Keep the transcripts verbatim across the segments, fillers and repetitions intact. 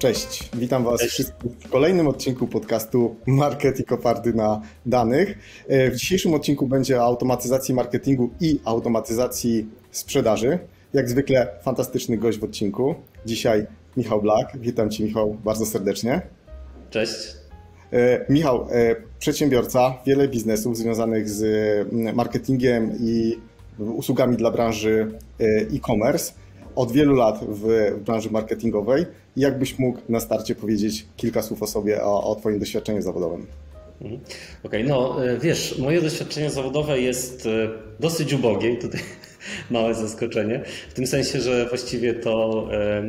Cześć, witam Was Cześć. wszystkich w kolejnym odcinku podcastu Marketing oparty na danych. W dzisiejszym odcinku będzie o automatyzacji marketingu i automatyzacji sprzedaży. Jak zwykle fantastyczny gość w odcinku. Dzisiaj Michał Black. Witam Cię, Michał, bardzo serdecznie. Cześć. Michał, przedsiębiorca, wiele biznesów związanych z marketingiem i usługami dla branży e-commerce. Od wielu lat w branży marketingowej. Jakbyś mógł na starcie powiedzieć kilka słów o sobie, o, o Twoim doświadczeniu zawodowym? Okej, okay, no wiesz, moje doświadczenie zawodowe jest dosyć ubogie i tutaj małe zaskoczenie, w tym sensie, że właściwie to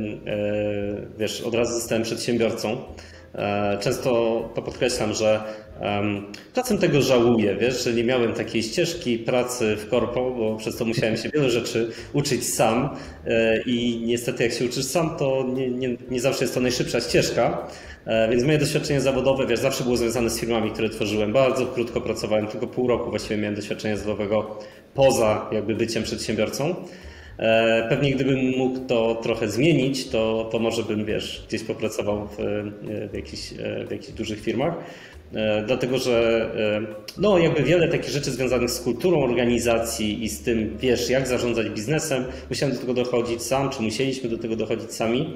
wiesz, od razu zostałem przedsiębiorcą. Często to podkreślam, że um, czasem tego żałuję, wiesz, że nie miałem takiej ścieżki pracy w korpo, bo przez to musiałem się wiele rzeczy uczyć sam i niestety jak się uczysz sam, to nie, nie, nie zawsze jest to najszybsza ścieżka, więc moje doświadczenie zawodowe, wiesz, zawsze było związane z firmami, które tworzyłem. Bardzo krótko pracowałem, tylko pół roku właściwie miałem doświadczenia zawodowego poza jakby byciem przedsiębiorcą. Pewnie gdybym mógł to trochę zmienić, to, to może bym, wiesz, gdzieś popracował w, w, jakichś, w jakichś dużych firmach. Dlatego, że no, jakby wiele takich rzeczy związanych z kulturą organizacji i z tym, wiesz, jak zarządzać biznesem, musiałem do tego dochodzić sam, czy musieliśmy do tego dochodzić sami.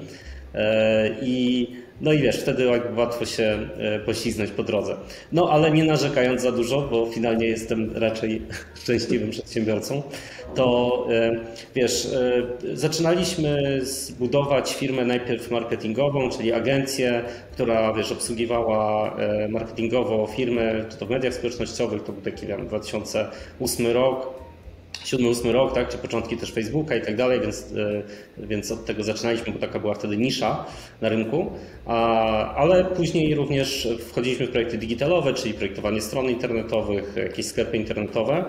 I no i wiesz, wtedy jakby łatwo się poślizgnąć po drodze. No ale nie narzekając za dużo, bo finalnie jestem raczej szczęśliwym przedsiębiorcą, to wiesz, zaczynaliśmy zbudować firmę najpierw marketingową, czyli agencję, która, wiesz, obsługiwała marketingowo firmy, czy to w mediach społecznościowych, to był taki wiem, dwa tysiące ósmy rok, siódmy, ósmy rok, tak, czy początki też Facebooka i tak dalej, więc, więc od tego zaczynaliśmy, bo taka była wtedy nisza na rynku, ale później również wchodziliśmy w projekty digitalowe, czyli projektowanie stron internetowych, jakieś sklepy internetowe,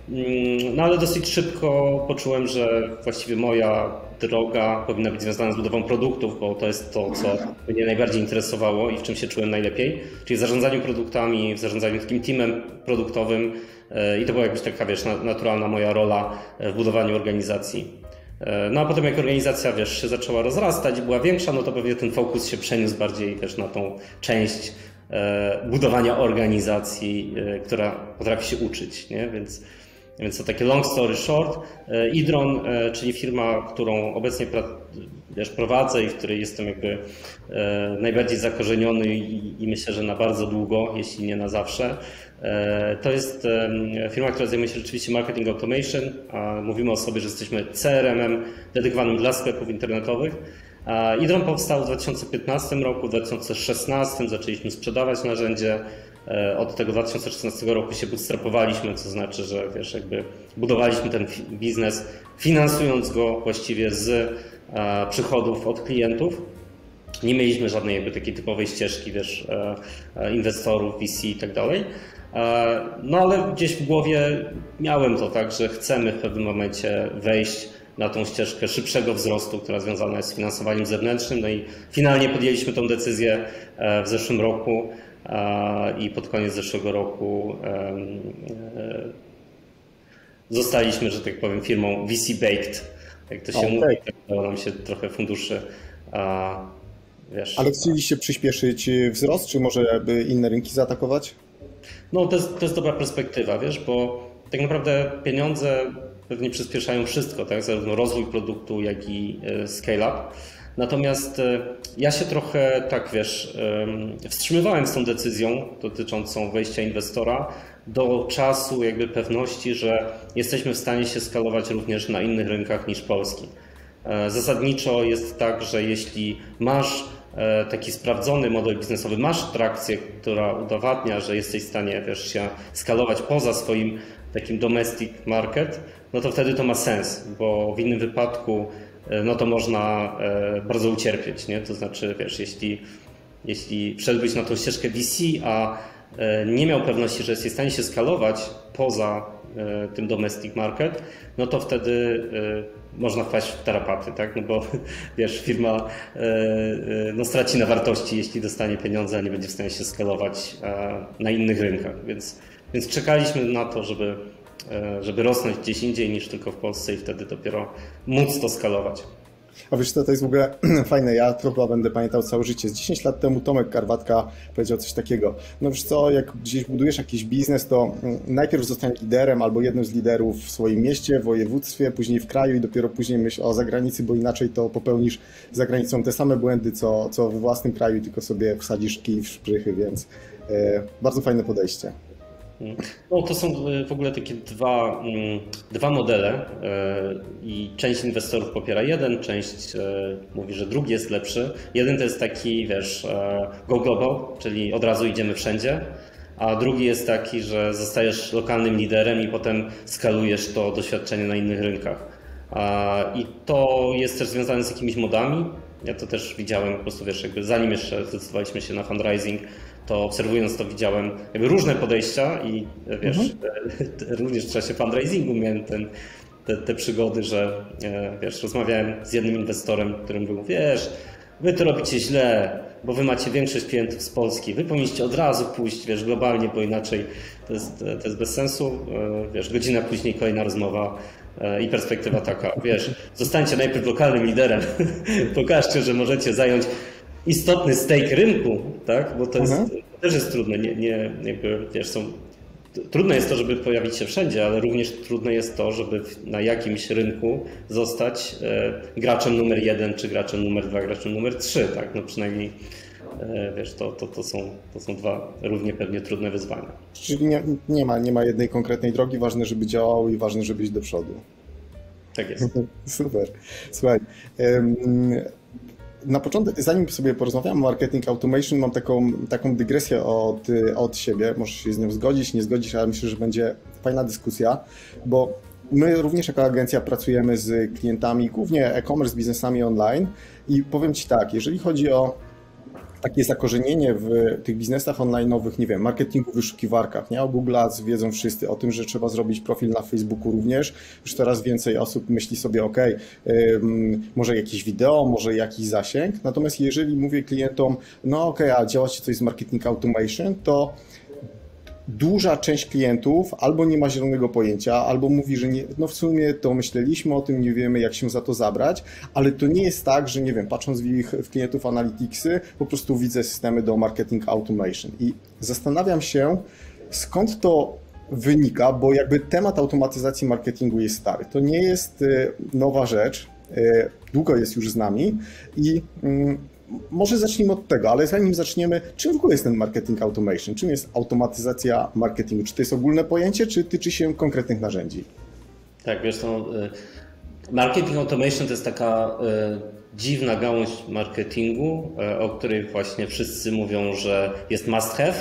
no ale dosyć szybko poczułem, że właściwie moja droga powinna być związana z budową produktów, bo to jest to, co mnie najbardziej interesowało i w czym się czułem najlepiej, czyli w zarządzaniu produktami, w zarządzaniu takim teamem produktowym. I to była jakaś taka, wiesz, naturalna moja rola w budowaniu organizacji. No a potem jak organizacja, wiesz, się zaczęła rozrastać, była większa, no to pewnie ten fokus się przeniósł bardziej też na tą część budowania organizacji, która potrafi się uczyć, nie? Więc, więc to takie long story short. Idron, czyli firma, którą obecnie wiesz, prowadzę i w której jestem jakby najbardziej zakorzeniony i, i myślę, że na bardzo długo, jeśli nie na zawsze. To jest firma, która zajmuje się rzeczywiście marketing automation. Mówimy o sobie, że jesteśmy C R M-em dedykowanym dla sklepów internetowych. Idron powstał w dwa tysiące piętnastym roku, w dwa tysiące szesnastym zaczęliśmy sprzedawać narzędzie. Od tego dwa tysiące szesnastego roku się bootstrapowaliśmy, co znaczy, że wiesz, jakby budowaliśmy ten biznes, finansując go właściwie z przychodów od klientów. Nie mieliśmy żadnej jakby takiej typowej ścieżki, wiesz, inwestorów, V C i tak dalej. No ale gdzieś w głowie miałem to tak, że chcemy w pewnym momencie wejść na tą ścieżkę szybszego wzrostu, która związana jest z finansowaniem zewnętrznym. No i finalnie podjęliśmy tą decyzję w zeszłym roku i pod koniec zeszłego roku zostaliśmy, że tak powiem, firmą V C-baked. Jak to się okay. mówi, dało nam się trochę funduszy. Wiesz, ale chcieliście przyspieszyć wzrost, czy może by inne rynki zaatakować? No to jest, to jest dobra perspektywa, wiesz, bo tak naprawdę pieniądze pewnie przyspieszają wszystko, tak? Zarówno rozwój produktu, jak i scale-up. Natomiast ja się trochę, tak wiesz, wstrzymywałem z tą decyzją dotyczącą wejścia inwestora do czasu jakby pewności, że jesteśmy w stanie się skalować również na innych rynkach niż polski. Zasadniczo jest tak, że jeśli masz taki sprawdzony model biznesowy, masz trakcję, która udowadnia, że jesteś w stanie, wiesz, się skalować poza swoim takim domestic market, no to wtedy to ma sens, bo w innym wypadku no to można bardzo ucierpieć, nie? To znaczy, wiesz, jeśli, jeśli wszedłbyś na tą ścieżkę V C, a nie miał pewności, że jesteś w stanie się skalować poza tym domestic market, no to wtedy można wpaść w tarapaty, tak? No bo wiesz, firma no, straci na wartości, jeśli dostanie pieniądze, a nie będzie w stanie się skalować na innych rynkach. Więc, więc czekaliśmy na to, żeby, żeby rosnąć gdzieś indziej niż tylko w Polsce i wtedy dopiero móc to skalować. A wiesz co, to jest w ogóle fajne, ja to chyba będę pamiętał całe życie. Z dziesięć lat temu Tomek Karwatka powiedział coś takiego. No wiesz co, jak gdzieś budujesz jakiś biznes, to najpierw zostań liderem albo jednym z liderów w swoim mieście, w województwie, później w kraju i dopiero później myśl o zagranicy, bo inaczej to popełnisz za granicą te same błędy, co, co we własnym kraju, tylko sobie wsadzisz kij w szprychy, więc e, bardzo fajne podejście. No, to są w ogóle takie dwa, dwa modele i część inwestorów popiera jeden, część mówi, że drugi jest lepszy. Jeden to jest taki, wiesz, go global, czyli od razu idziemy wszędzie, a drugi jest taki, że zostajesz lokalnym liderem i potem skalujesz to doświadczenie na innych rynkach. I to jest też związane z jakimiś modami. Ja to też widziałem po prostu, wiesz, jakby zanim jeszcze zdecydowaliśmy się na fundraising, to obserwując to widziałem jakby różne podejścia i wiesz, mhm. również w czasie fundraisingu miałem ten, te, te przygody, że wiesz, rozmawiałem z jednym inwestorem, którym był, wiesz, wy to robicie źle, bo wy macie większość klientów z Polski, wy powinniście od razu pójść, wiesz, globalnie, bo inaczej to jest, to jest bez sensu, wiesz, godzina później kolejna rozmowa i perspektywa taka, wiesz, zostańcie najpierw lokalnym liderem, pokażcie, że możecie zająć istotny stake rynku, tak? Bo to, jest, to też jest trudne. Nie, nie, jakby, wiesz, są, trudne jest to, żeby pojawić się wszędzie, ale również trudne jest to, żeby na jakimś rynku zostać e, graczem numer jeden, czy graczem numer dwa, graczem numer trzy, tak? No przynajmniej e, wiesz, to, to, to, są, to są dwa równie pewnie trudne wyzwania. Czyli nie, nie, ma, nie ma jednej konkretnej drogi, ważne, żeby działało i ważne, żeby iść do przodu. Tak jest. Super. Słuchaj. Um, Na początek, zanim sobie porozmawiamy o marketing automation, mam taką, taką dygresję od, od siebie. Możesz się z nią zgodzić, nie zgodzić, ale myślę, że będzie fajna dyskusja, bo my również jako agencja pracujemy z klientami, głównie e-commerce, biznesami online i powiem Ci tak, jeżeli chodzi o takie zakorzenienie w tych biznesach online'owych, nie wiem, marketingu, wyszukiwarkach, nie? O Google Ads wiedzą wszyscy, o tym, że trzeba zrobić profil na Facebooku również. Już coraz więcej osób myśli sobie, ok, może jakieś wideo, może jakiś zasięg. Natomiast jeżeli mówię klientom, no ok, a działacie coś z marketing automation, to duża część klientów albo nie ma zielonego pojęcia, albo mówi, że nie, no w sumie to myśleliśmy o tym, nie wiemy jak się za to zabrać, ale to nie jest tak, że nie wiem, patrząc w ich w klientów Analyticsy, po prostu widzę systemy do marketing automation i zastanawiam się, skąd to wynika, bo jakby temat automatyzacji marketingu jest stary. To nie jest nowa rzecz, długo jest już z nami i może zacznijmy od tego, ale zanim zaczniemy, czym w ogóle jest ten marketing automation? Czym jest automatyzacja marketingu? Czy to jest ogólne pojęcie, czy tyczy się konkretnych narzędzi? Tak, wiesz, no, marketing automation to jest taka dziwna gałąź marketingu, o której właśnie wszyscy mówią, że jest must have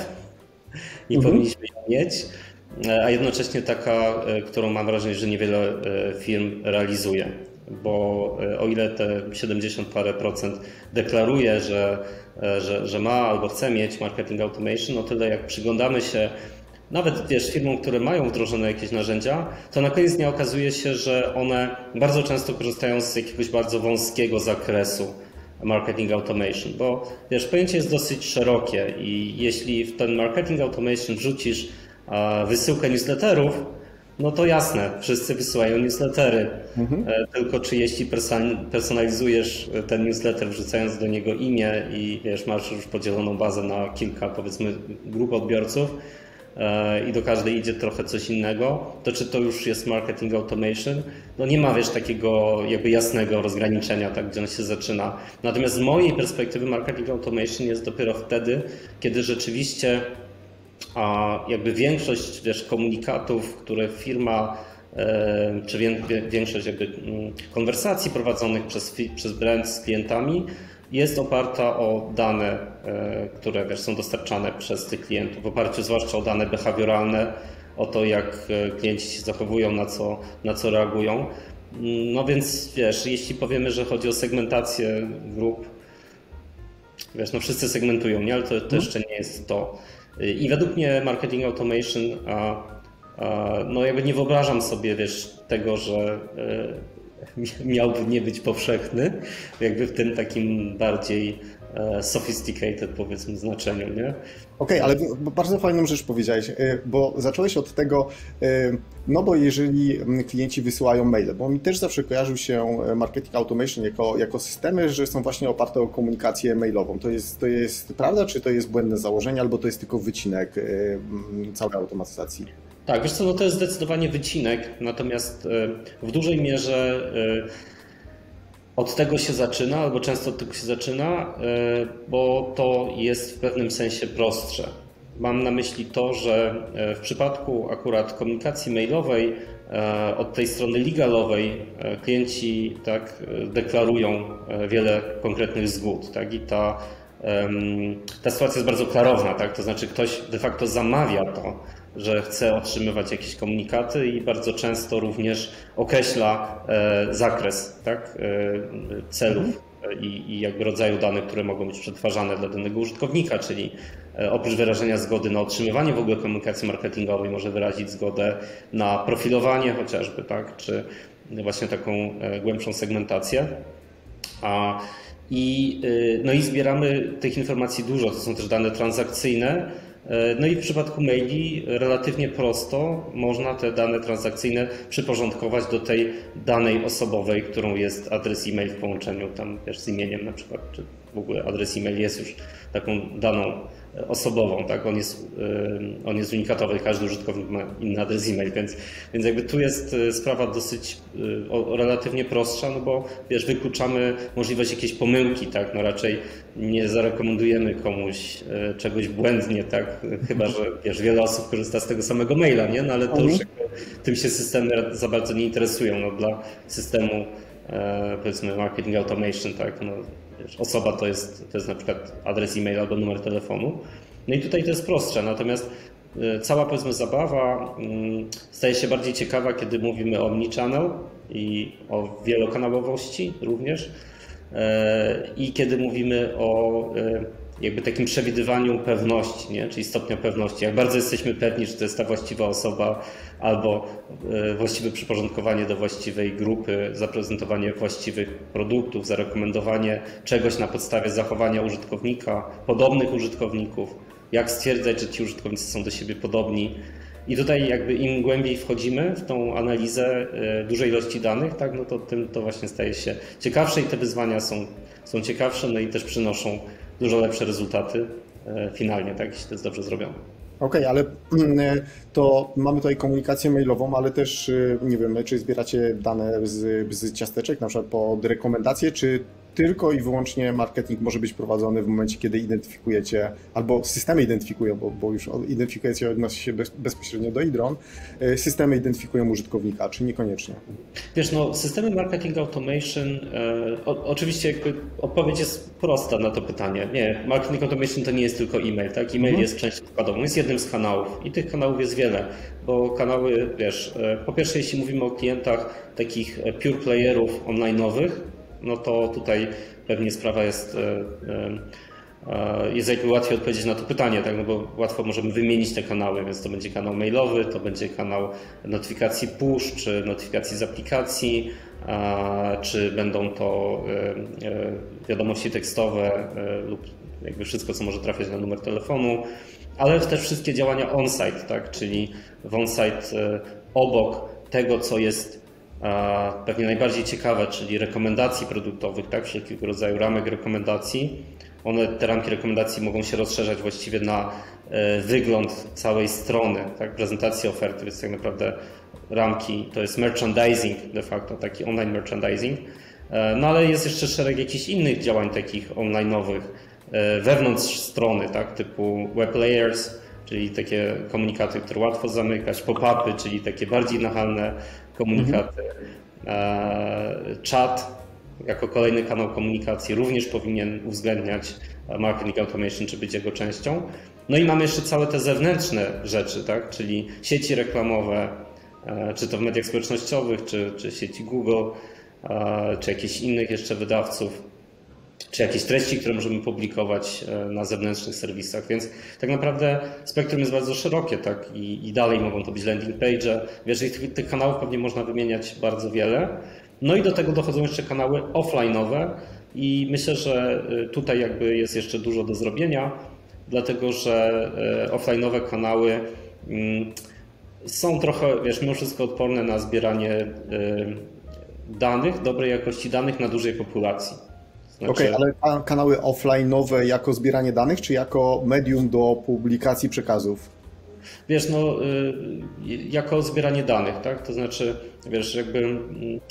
i mhm. powinniśmy ją mieć, a jednocześnie taka, którą mam wrażenie, że niewiele firm realizuje. Bo o ile te siedemdziesiąt parę procent deklaruje, że, że, że ma albo chce mieć marketing automation, no tyle jak przyglądamy się nawet wiesz, firmom, które mają wdrożone jakieś narzędzia, to na koniec dnia okazuje się, że one bardzo często korzystają z jakiegoś bardzo wąskiego zakresu marketing automation, bo wiesz, pojęcie jest dosyć szerokie i jeśli w ten marketing automation wrzucisz wysyłkę newsletterów, no to jasne, wszyscy wysyłają newslettery, mhm. tylko czy jeśli personalizujesz ten newsletter wrzucając do niego imię i wiesz, masz już podzieloną bazę na kilka powiedzmy grup odbiorców i do każdej idzie trochę coś innego, to czy to już jest marketing automation? No nie ma wiesz takiego jakby jasnego rozgraniczenia, tak gdzie on się zaczyna. Natomiast z mojej perspektywy marketing automation jest dopiero wtedy, kiedy rzeczywiście a jakby większość wiesz, komunikatów, które firma, czy większość jakby konwersacji prowadzonych przez, przez brand z klientami jest oparta o dane, które wiesz, są dostarczane przez tych klientów, w oparciu zwłaszcza o dane behawioralne, o to jak klienci się zachowują, na co, na co reagują. No więc wiesz, jeśli powiemy, że chodzi o segmentację grup, wiesz, no wszyscy segmentują, nie? Ale to, to jeszcze nie jest to. I według mnie marketing automation, a, a, no jakby nie wyobrażam sobie wiesz, tego, że e, miałby nie być powszechny, jakby w tym takim bardziej sophisticated, powiedzmy, znaczeniu, nie? Okej, okay, ale bardzo fajną rzecz powiedziałeś, bo zacząłeś od tego, no bo jeżeli klienci wysyłają maile, bo mi też zawsze kojarzył się marketing automation jako, jako systemy, że są właśnie oparte o komunikację mailową. To jest, to jest prawda, czy to jest błędne założenie, albo to jest tylko wycinek całej automatyzacji? Tak, wiesz co, no to jest zdecydowanie wycinek, natomiast w dużej mierze od tego się zaczyna, albo często od tego się zaczyna, bo to jest w pewnym sensie prostsze. Mam na myśli to, że w przypadku akurat komunikacji mailowej od tej strony legalowej klienci tak deklarują wiele konkretnych zgód, tak? I ta, ta sytuacja jest bardzo klarowna, tak? To znaczy ktoś de facto zamawia to, że chce otrzymywać jakieś komunikaty i bardzo często również określa zakres, tak, celów i, i jakby rodzaju danych, które mogą być przetwarzane dla danego użytkownika, czyli oprócz wyrażenia zgody na otrzymywanie w ogóle komunikacji marketingowej może wyrazić zgodę na profilowanie chociażby, tak, czy właśnie taką głębszą segmentację. A, i, no i zbieramy tych informacji dużo, to są też dane transakcyjne. No i w przypadku maili relatywnie prosto można te dane transakcyjne przyporządkować do tej danej osobowej, którą jest adres e-mail w połączeniu tam też z imieniem na przykład, czy w ogóle adres e-mail jest już taką daną osobową, tak? On jest, on jest unikatowy, każdy użytkownik ma inny adres e-mail, więc, więc jakby tu jest sprawa dosyć relatywnie prostsza, no bo wiesz, wykluczamy możliwość jakiejś pomyłki, tak? No raczej nie zarekomendujemy komuś czegoś błędnie, tak? Chyba że wiesz, wiele osób korzysta z tego samego maila, nie? No ale to już tym się systemy za bardzo nie interesują, no dla systemu powiedzmy marketing automation, tak? No, osoba to jest, to jest na przykład adres e-mail albo numer telefonu. No i tutaj to jest prostsze, natomiast cała powiedzmy zabawa staje się bardziej ciekawa, kiedy mówimy o omnichannel i o wielokanałowości również i kiedy mówimy o jakby takim przewidywaniu pewności, nie? Czyli stopnia pewności. Jak bardzo jesteśmy pewni, że to jest ta właściwa osoba albo właściwe przyporządkowanie do właściwej grupy, zaprezentowanie właściwych produktów, zarekomendowanie czegoś na podstawie zachowania użytkownika, podobnych użytkowników, jak stwierdzać, że ci użytkownicy są do siebie podobni. I tutaj jakby im głębiej wchodzimy w tą analizę dużej ilości danych, tak, no to tym to właśnie staje się ciekawsze i te wyzwania są, są ciekawsze, no i też przynoszą dużo lepsze rezultaty finalnie, tak, jeśli to jest dobrze zrobione. Okej, okay, ale to mamy tutaj komunikację mailową, ale też nie wiem, czy zbieracie dane z, z ciasteczek, na przykład pod rekomendacje, czy tylko i wyłącznie marketing może być prowadzony w momencie, kiedy identyfikujecie, albo systemy identyfikują, bo, bo już identyfikacja odnosi się bez, bezpośrednio do Idron, systemy identyfikują użytkownika, czy niekoniecznie? Wiesz, no systemy marketing automation, e, o, oczywiście jakby odpowiedź jest prosta na to pytanie. Nie, marketing automation to nie jest tylko e-mail, tak? E-mail mhm. jest częścią składową, jest jednym z kanałów i tych kanałów jest wiele, bo kanały, wiesz, e, po pierwsze jeśli mówimy o klientach takich pure playerów online'owych, no to tutaj pewnie sprawa jest, jest jakby łatwiej odpowiedzieć na to pytanie, tak? No bo łatwo możemy wymienić te kanały, więc to będzie kanał mailowy, to będzie kanał notyfikacji push, czy notyfikacji z aplikacji, czy będą to wiadomości tekstowe lub jakby wszystko, co może trafiać na numer telefonu, ale też wszystkie działania on-site, tak? Czyli w on-site obok tego, co jest pewnie najbardziej ciekawe, czyli rekomendacji produktowych, tak, wszelkiego rodzaju ramek rekomendacji. One, te ramki rekomendacji mogą się rozszerzać właściwie na wygląd całej strony, tak, prezentacji oferty, więc tak naprawdę ramki to jest merchandising de facto, taki online merchandising. No ale jest jeszcze szereg jakichś innych działań takich online'owych wewnątrz strony, tak, typu web layers, czyli takie komunikaty, które łatwo zamykać, pop-upy, czyli takie bardziej nachalne komunikaty. Mhm. Chat jako kolejny kanał komunikacji również powinien uwzględniać marketing automation, czy być jego częścią. No i mamy jeszcze całe te zewnętrzne rzeczy, tak? Czyli sieci reklamowe, czy to w mediach społecznościowych, czy, czy sieci Google, czy jakichś innych jeszcze wydawców, czy jakieś treści, które możemy publikować na zewnętrznych serwisach, więc tak naprawdę spektrum jest bardzo szerokie, tak? I, i dalej mogą to być landing page. Wiesz, tych, tych kanałów pewnie można wymieniać bardzo wiele. No i do tego dochodzą jeszcze kanały offline'owe, i myślę, że tutaj jakby jest jeszcze dużo do zrobienia, dlatego że offline'owe kanały są trochę, wiesz, mimo wszystko odporne na zbieranie danych, dobrej jakości danych na dużej populacji. Znaczy... Okej, okay, ale kanały offline'owe jako zbieranie danych, czy jako medium do publikacji przekazów? Wiesz, no jako zbieranie danych, tak? To znaczy, wiesz, jakby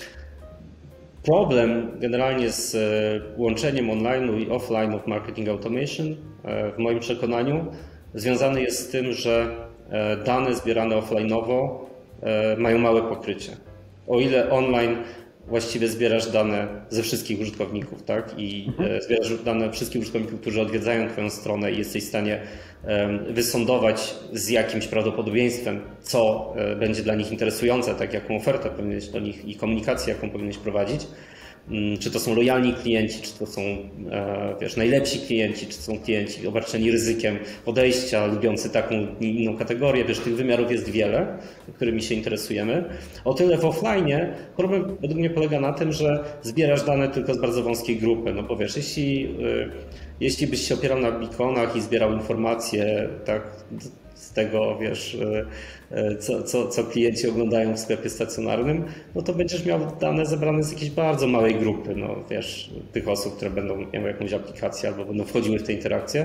problem generalnie z łączeniem online'u i offline'u w marketing automation w moim przekonaniu związany jest z tym, że dane zbierane offline'owo mają małe pokrycie. O ile online właściwie zbierasz dane ze wszystkich użytkowników, tak? I mhm. zbierasz dane wszystkich użytkowników, którzy odwiedzają Twoją stronę i jesteś w stanie wysądować z jakimś prawdopodobieństwem, co będzie dla nich interesujące, tak jaką ofertę powinieneś do nich i komunikację, jaką powinieneś prowadzić. Czy to są lojalni klienci, czy to są, wiesz, najlepsi klienci, czy to są klienci obarczeni ryzykiem podejścia, lubiący taką i inną kategorię. Wiesz, tych wymiarów jest wiele, którymi się interesujemy. O tyle w offline problem według mnie polega na tym, że zbierasz dane tylko z bardzo wąskiej grupy. No bo wiesz, jeśli, jeśli byś się opierał na beaconach i zbierał informacje, tak, z tego, wiesz, co, co, co klienci oglądają w sklepie stacjonarnym, no to będziesz miał dane zebrane z jakiejś bardzo małej grupy, no wiesz, tych osób, które będą miały jakąś aplikację albo będą wchodziły w te interakcje.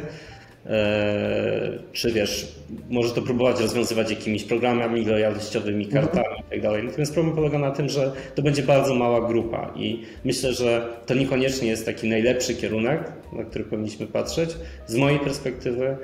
Czy wiesz, możesz to próbować rozwiązywać jakimiś programami lojalnościowymi, kartami i tak dalej. Natomiast problem polega na tym, że to będzie bardzo mała grupa i myślę, że to niekoniecznie jest taki najlepszy kierunek, na który powinniśmy patrzeć. Z mojej perspektywy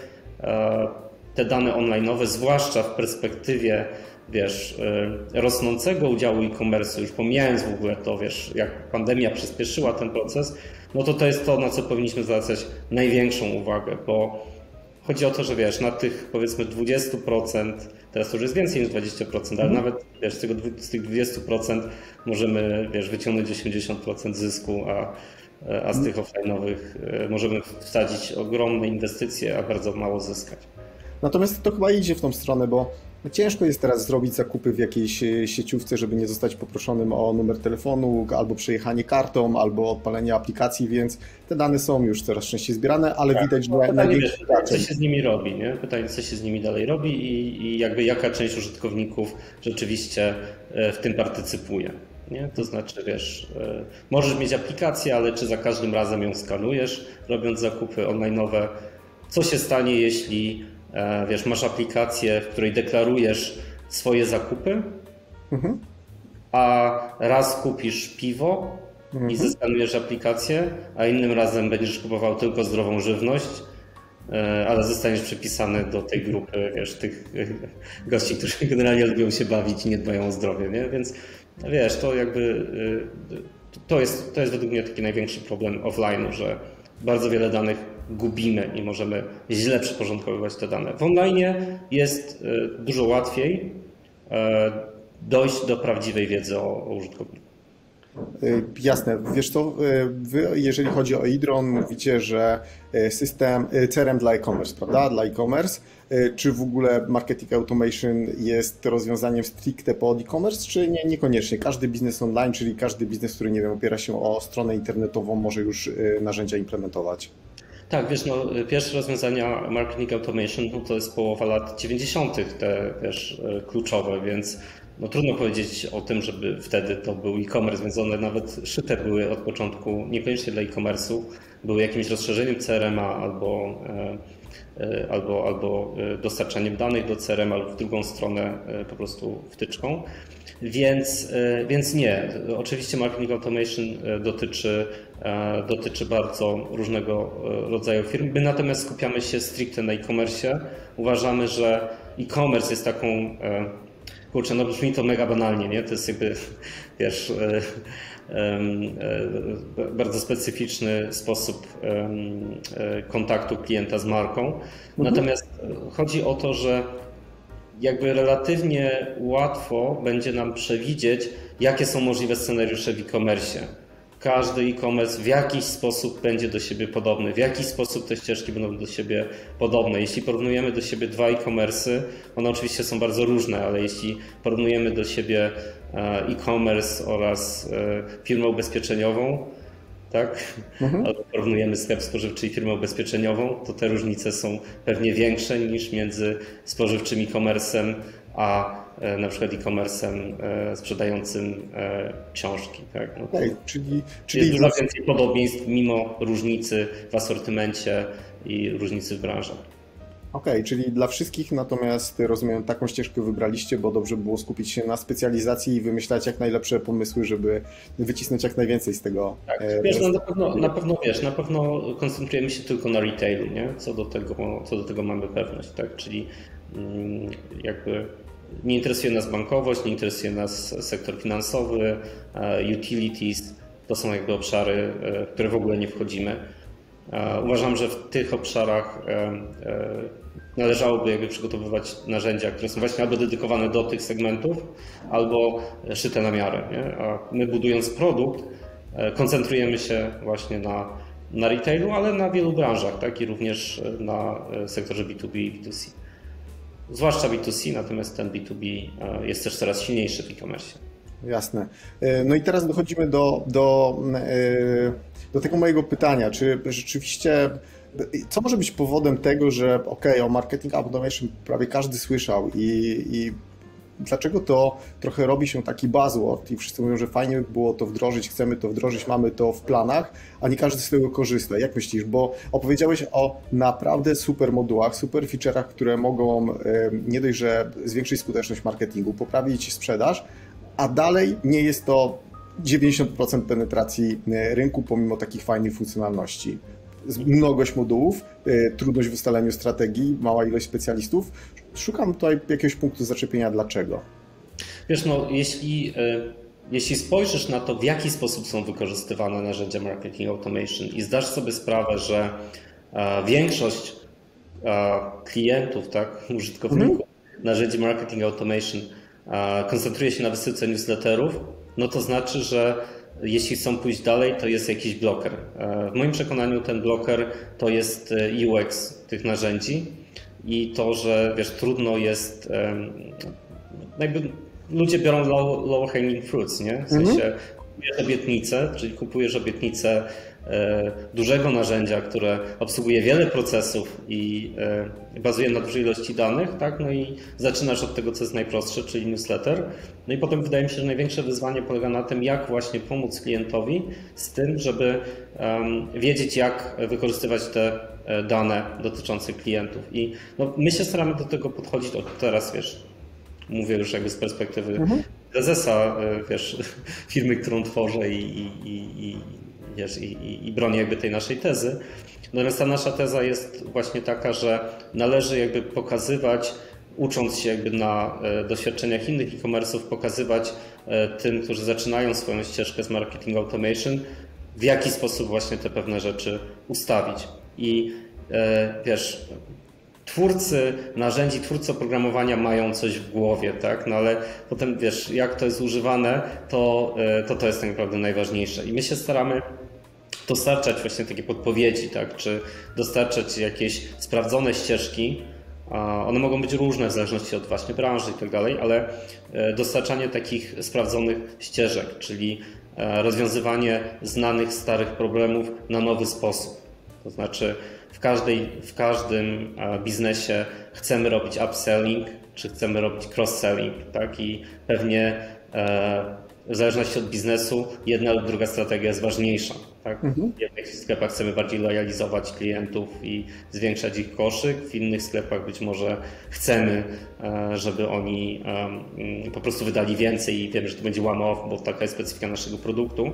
te dane online'owe, zwłaszcza w perspektywie, wiesz, rosnącego udziału e-commerce, już pomijając w ogóle to, wiesz, jak pandemia przyspieszyła ten proces, no to to jest to, na co powinniśmy zwracać największą uwagę, bo chodzi o to, że wiesz, na tych powiedzmy dwadzieścia procent, teraz to już jest więcej niż dwadzieścia procent, ale nawet wiesz, z, tego, z tych dwudziestu procent możemy, wiesz, wyciągnąć osiemdziesiąt procent zysku, a, a z tych offline'owych możemy wsadzić ogromne inwestycje, a bardzo mało zyskać. Natomiast to chyba idzie w tą stronę, bo ciężko jest teraz zrobić zakupy w jakiejś sieciówce, żeby nie zostać poproszonym o numer telefonu, albo przejechanie kartą, albo odpalenie aplikacji, więc te dane są już coraz częściej zbierane, ale tak, widać, że no, największy co się z nimi robi, nie? Pytanie, co się z nimi dalej robi i, i jakby jaka część użytkowników rzeczywiście w tym partycypuje. Nie? To znaczy, wiesz, możesz mieć aplikację, ale czy za każdym razem ją skanujesz, robiąc zakupy online'owe? Co się stanie, jeśli wiesz, masz aplikację, w której deklarujesz swoje zakupy, mhm. a raz kupisz piwo mhm. i zeskanujesz aplikację, a innym razem będziesz kupował tylko zdrową żywność, ale zostaniesz przypisany do tej grupy, wiesz, tych gości, którzy generalnie lubią się bawić i nie dbają o zdrowie, nie? Więc wiesz, to jakby to jest, to jest według mnie taki największy problem offline'u, że bardzo wiele danych gubimy i możemy źle przyporządkowywać te dane. W online jest dużo łatwiej dojść do prawdziwej wiedzy o, o użytkowniku. Jasne. Wiesz co, wy, jeżeli chodzi o Idron, mówicie, że system C R M dla e-commerce, prawda? Dla e-commerce. Czy w ogóle marketing automation jest rozwiązaniem stricte pod e-commerce, czy nie, niekoniecznie? Każdy biznes online, czyli każdy biznes, który, nie wiem, opiera się o stronę internetową, może już narzędzia implementować? Tak, wiesz, no, pierwsze rozwiązania marketing automation no, to jest połowa lat dziewięćdziesiątych te, wiesz, kluczowe, więc no, trudno powiedzieć o tym, żeby wtedy to był e-commerce, więc one nawet szyte były od początku niekoniecznie dla e-commerce'u, były jakimś rozszerzeniem C R M a albo, albo, albo dostarczaniem danych do C R M a lub w drugą stronę po prostu wtyczką. Więc, więc nie, oczywiście marketing automation dotyczy, dotyczy bardzo różnego rodzaju firm. My natomiast skupiamy się stricte na e-commerce. Uważamy, że e-commerce jest taką, kurczę, no brzmi to mega banalnie, nie? To jest jakby, wiesz, bardzo specyficzny sposób kontaktu klienta z marką. Mhm. Natomiast chodzi o to, że jakby relatywnie łatwo będzie nam przewidzieć, jakie są możliwe scenariusze w e-commerce. Każdy e-commerce w jakiś sposób będzie do siebie podobny, w jakiś sposób te ścieżki będą do siebie podobne. Jeśli porównujemy do siebie dwa e-commerce'y, one oczywiście są bardzo różne, ale jeśli porównujemy do siebie e-commerce oraz firmę ubezpieczeniową, tak? Mhm. Albo porównujemy sklep spożywczy i firmę ubezpieczeniową, to te różnice są pewnie większe niż między spożywczym e-commerce'em a na przykład e-commerce'em sprzedającym książki. Tak? No okay, czyli, czyli jest dużo więcej podobieństw mimo różnicy w asortymencie i różnicy w branżach. Okej, okay, czyli dla wszystkich, natomiast rozumiem, taką ścieżkę wybraliście, bo dobrze było skupić się na specjalizacji i wymyślać jak najlepsze pomysły, żeby wycisnąć jak najwięcej z tego. Tak, wiesz, no na, pewno, na pewno wiesz, na pewno koncentrujemy się tylko na retailu, nie? Co do tego, co do tego mamy pewność, tak? Czyli jakby nie interesuje nas bankowość, nie interesuje nas sektor finansowy, utilities, to są jakby obszary, w które w ogóle nie wchodzimy. Uważam, że w tych obszarach należałoby jakby przygotowywać narzędzia, które są właśnie albo dedykowane do tych segmentów, albo szyte na miarę. Nie? A my budując produkt koncentrujemy się właśnie na, na retailu, ale na wielu branżach, tak? I również na sektorze B dwa B i B dwa C. Zwłaszcza B dwa C, natomiast ten B dwa B jest też coraz silniejszy w e-commerce. Jasne. No i teraz dochodzimy do, do, do tego mojego pytania, czy rzeczywiście, co może być powodem tego, że ok, o marketing automation prawie każdy słyszał i, i dlaczego to trochę robi się taki buzzword i wszyscy mówią, że fajnie by było to wdrożyć, chcemy to wdrożyć, mamy to w planach, a nie każdy z tego korzysta. Jak myślisz? Bo opowiedziałeś o naprawdę super modułach, super feature'ach, które mogą nie dość, że zwiększyć skuteczność marketingu, poprawić sprzedaż, a dalej nie jest to dziewięćdziesiąt procent penetracji rynku pomimo takich fajnych funkcjonalności. Mnogość modułów, trudność w ustaleniu strategii, mała ilość specjalistów. Szukam tutaj jakiegoś punktu zaczepienia dlaczego. Wiesz, no jeśli, jeśli spojrzysz na to, w jaki sposób są wykorzystywane narzędzia marketing automation i zdasz sobie sprawę, że większość klientów, tak, użytkowników mhm. narzędzi marketing automation koncentruje się na wysyłce newsletterów, no to znaczy, że jeśli chcą pójść dalej, to jest jakiś bloker. W moim przekonaniu ten bloker to jest U X tych narzędzi i to, że wiesz, trudno jest, jakby ludzie biorą low, low hanging fruits, nie? W sensie mhm. kupujesz obietnicę, czyli kupujesz obietnicę dużego narzędzia, które obsługuje wiele procesów i bazuje na dużej ilości danych, tak? No i zaczynasz od tego, co jest najprostsze, czyli newsletter. No i potem wydaje mi się, że największe wyzwanie polega na tym, jak właśnie pomóc klientowi z tym, żeby wiedzieć, jak wykorzystywać te dane dotyczące klientów. I no, my się staramy do tego podchodzić od teraz, wiesz, mówię już jakby z perspektywy mhm. prezesa, wiesz, firmy, którą tworzę i, i, i Wiesz, i, i, i bronię jakby tej naszej tezy. Natomiast ta nasza teza jest właśnie taka, że należy jakby pokazywać, ucząc się jakby na doświadczeniach innych e-commerce'ów, pokazywać tym, którzy zaczynają swoją ścieżkę z marketing automation, w jaki sposób właśnie te pewne rzeczy ustawić. I wiesz, twórcy narzędzi, twórcy oprogramowania mają coś w głowie, tak? No ale potem wiesz, jak to jest używane, to to, to jest tak naprawdę najważniejsze. I my się staramy dostarczać właśnie takie podpowiedzi, tak? Czy dostarczać jakieś sprawdzone ścieżki. One mogą być różne w zależności od właśnie branży i tak dalej, ale dostarczanie takich sprawdzonych ścieżek, czyli rozwiązywanie znanych, starych problemów na nowy sposób. To znaczy w, każdej, w każdym biznesie chcemy robić upselling, czy chcemy robić cross-selling, tak? I pewnie w zależności od biznesu jedna lub druga strategia jest ważniejsza. Tak? Mhm. W jednych sklepach chcemy bardziej lojalizować klientów i zwiększać ich koszyk, w innych sklepach być może chcemy, żeby oni po prostu wydali więcej i wiemy, że to będzie one-off, bo taka jest specyfika naszego produktu.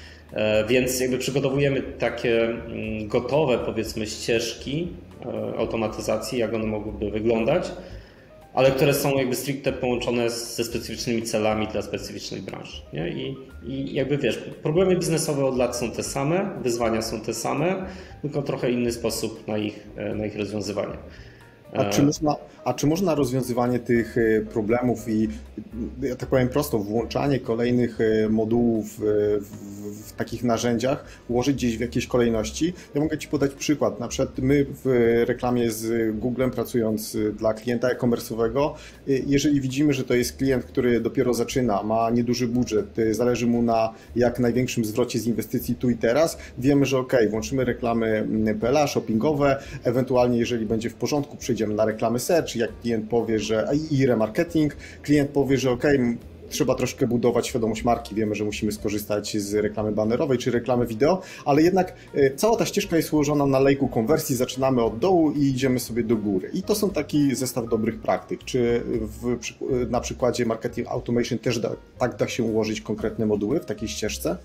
Więc jakby przygotowujemy takie gotowe, powiedzmy, ścieżki automatyzacji, jak one mogłyby wyglądać, ale które są jakby stricte połączone ze specyficznymi celami dla specyficznych branż. Nie? I, I jakby wiesz, problemy biznesowe od lat są te same, wyzwania są te same, tylko trochę inny sposób na ich, na ich rozwiązywanie. A czy można, a czy można rozwiązywanie tych problemów i, ja tak powiem prosto, włączanie kolejnych modułów w, w takich narzędziach ułożyć gdzieś w jakiejś kolejności? Ja mogę Ci podać przykład. Na przykład my w reklamie z Googlem, pracując dla klienta e-commerce'owego, jeżeli widzimy, że to jest klient, który dopiero zaczyna, ma nieduży budżet, zależy mu na jak największym zwrocie z inwestycji tu i teraz, wiemy, że ok, włączymy reklamy P L A, shoppingowe, ewentualnie jeżeli będzie w porządku, przejdziemy na reklamy search, jak klient powie, że i remarketing, klient powie, że ok, trzeba troszkę budować świadomość marki, wiemy, że musimy skorzystać z reklamy banerowej czy reklamy wideo, ale jednak cała ta ścieżka jest ułożona na lejku konwersji, zaczynamy od dołu i idziemy sobie do góry. I to są taki zestaw dobrych praktyk. Czy w, na przykładzie marketing automation też da, tak da się ułożyć konkretne moduły w takiej ścieżce?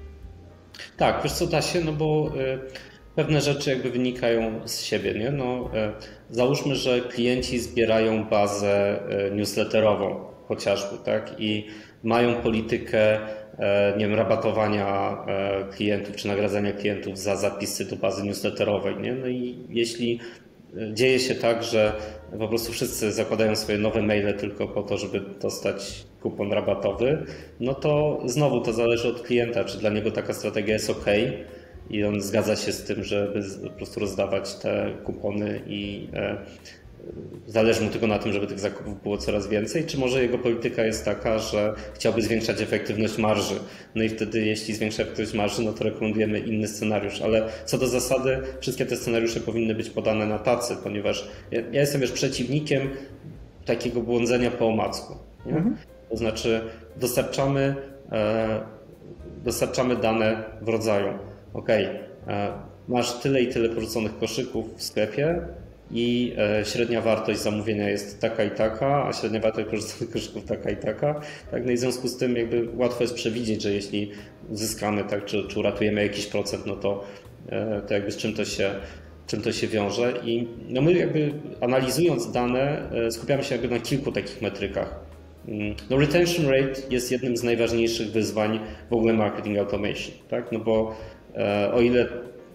Tak, wiesz co, da się, no bo pewne rzeczy jakby wynikają z siebie, nie? No, załóżmy, że klienci zbierają bazę newsletterową chociażby, tak? I mają politykę, nie wiem, rabatowania klientów czy nagradzania klientów za zapisy do bazy newsletterowej, nie? No i jeśli dzieje się tak, że po prostu wszyscy zakładają swoje nowe maile tylko po to, żeby dostać kupon rabatowy, no to znowu to zależy od klienta, czy dla niego taka strategia jest ok i on zgadza się z tym, żeby po prostu rozdawać te kupony i zależy mu tylko na tym, żeby tych zakupów było coraz więcej, czy może jego polityka jest taka, że chciałby zwiększać efektywność marży. No i wtedy jeśli zwiększa efektywność marży, no to rekomendujemy inny scenariusz, ale co do zasady wszystkie te scenariusze powinny być podane na tacy, ponieważ ja, ja jestem już przeciwnikiem takiego błądzenia po omacku. Nie? Mhm. To znaczy dostarczamy, e, dostarczamy dane w rodzaju ok, e, masz tyle i tyle porzuconych koszyków w sklepie, i średnia wartość zamówienia jest taka i taka, a średnia wartość korzystanych koszyków taka i taka. Tak? No i w związku z tym jakby łatwo jest przewidzieć, że jeśli uzyskamy, tak, czy, czy uratujemy jakiś procent, no to, to jakby z czym to się, czym to się wiąże. I no my jakby analizując dane skupiamy się jakby na kilku takich metrykach. No retention rate jest jednym z najważniejszych wyzwań w ogóle marketing automation, tak? No bo o ile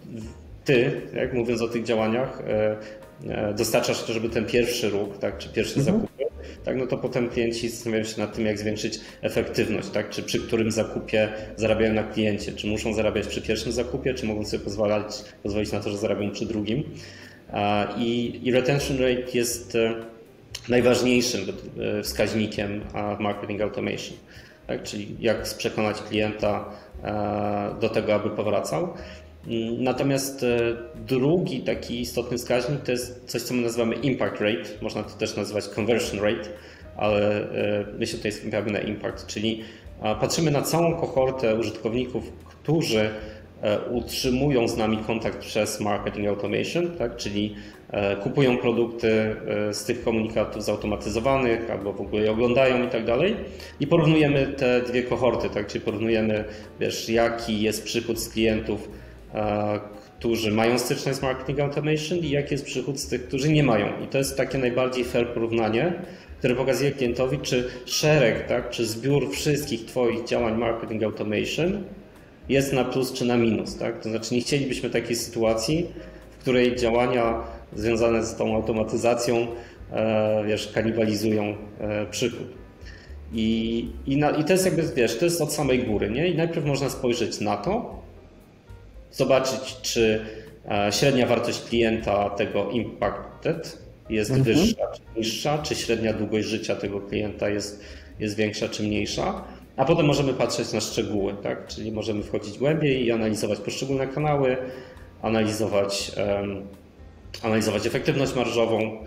ty, jak mówiąc o tych działaniach, dostarczasz to, żeby ten pierwszy ruch, tak, czy pierwsze mhm. zakupy, tak, no to potem klienci zastanawiają się nad tym, jak zwiększyć efektywność, tak, czy przy którym zakupie zarabiają na kliencie, czy muszą zarabiać przy pierwszym zakupie, czy mogą sobie pozwalać, pozwolić na to, że zarabiają przy drugim. I, i retention rate jest najważniejszym wskaźnikiem w marketing automation, tak, czyli jak przekonać klienta do tego, aby powracał. Natomiast drugi taki istotny wskaźnik to jest coś, co my nazywamy impact rate, można to też nazywać conversion rate, ale my się tutaj skupiamy na impact, czyli patrzymy na całą kohortę użytkowników, którzy utrzymują z nami kontakt przez marketing automation, tak? Czyli kupują produkty z tych komunikatów zautomatyzowanych albo w ogóle je oglądają i tak dalej. I porównujemy te dwie kohorty, tak? Czyli porównujemy, wiesz, jaki jest przychód z klientów, którzy mają styczność z marketing automation i jaki jest przychód z tych, którzy nie mają. I to jest takie najbardziej fair porównanie, które pokazuje klientowi, czy szereg, tak, czy zbiór wszystkich Twoich działań marketing automation jest na plus czy na minus. Tak? To znaczy nie chcielibyśmy takiej sytuacji, w której działania związane z tą automatyzacją wiesz, kanibalizują przychód. I, i, na, I to jest jakby, wiesz, to jest od samej góry, nie? I najpierw można spojrzeć na to, zobaczyć, czy średnia wartość klienta tego impacted jest mhm. wyższa czy niższa, czy średnia długość życia tego klienta jest, jest większa czy mniejsza. A potem możemy patrzeć na szczegóły, tak? Czyli możemy wchodzić głębiej i analizować poszczególne kanały, analizować, um, analizować efektywność marżową uh,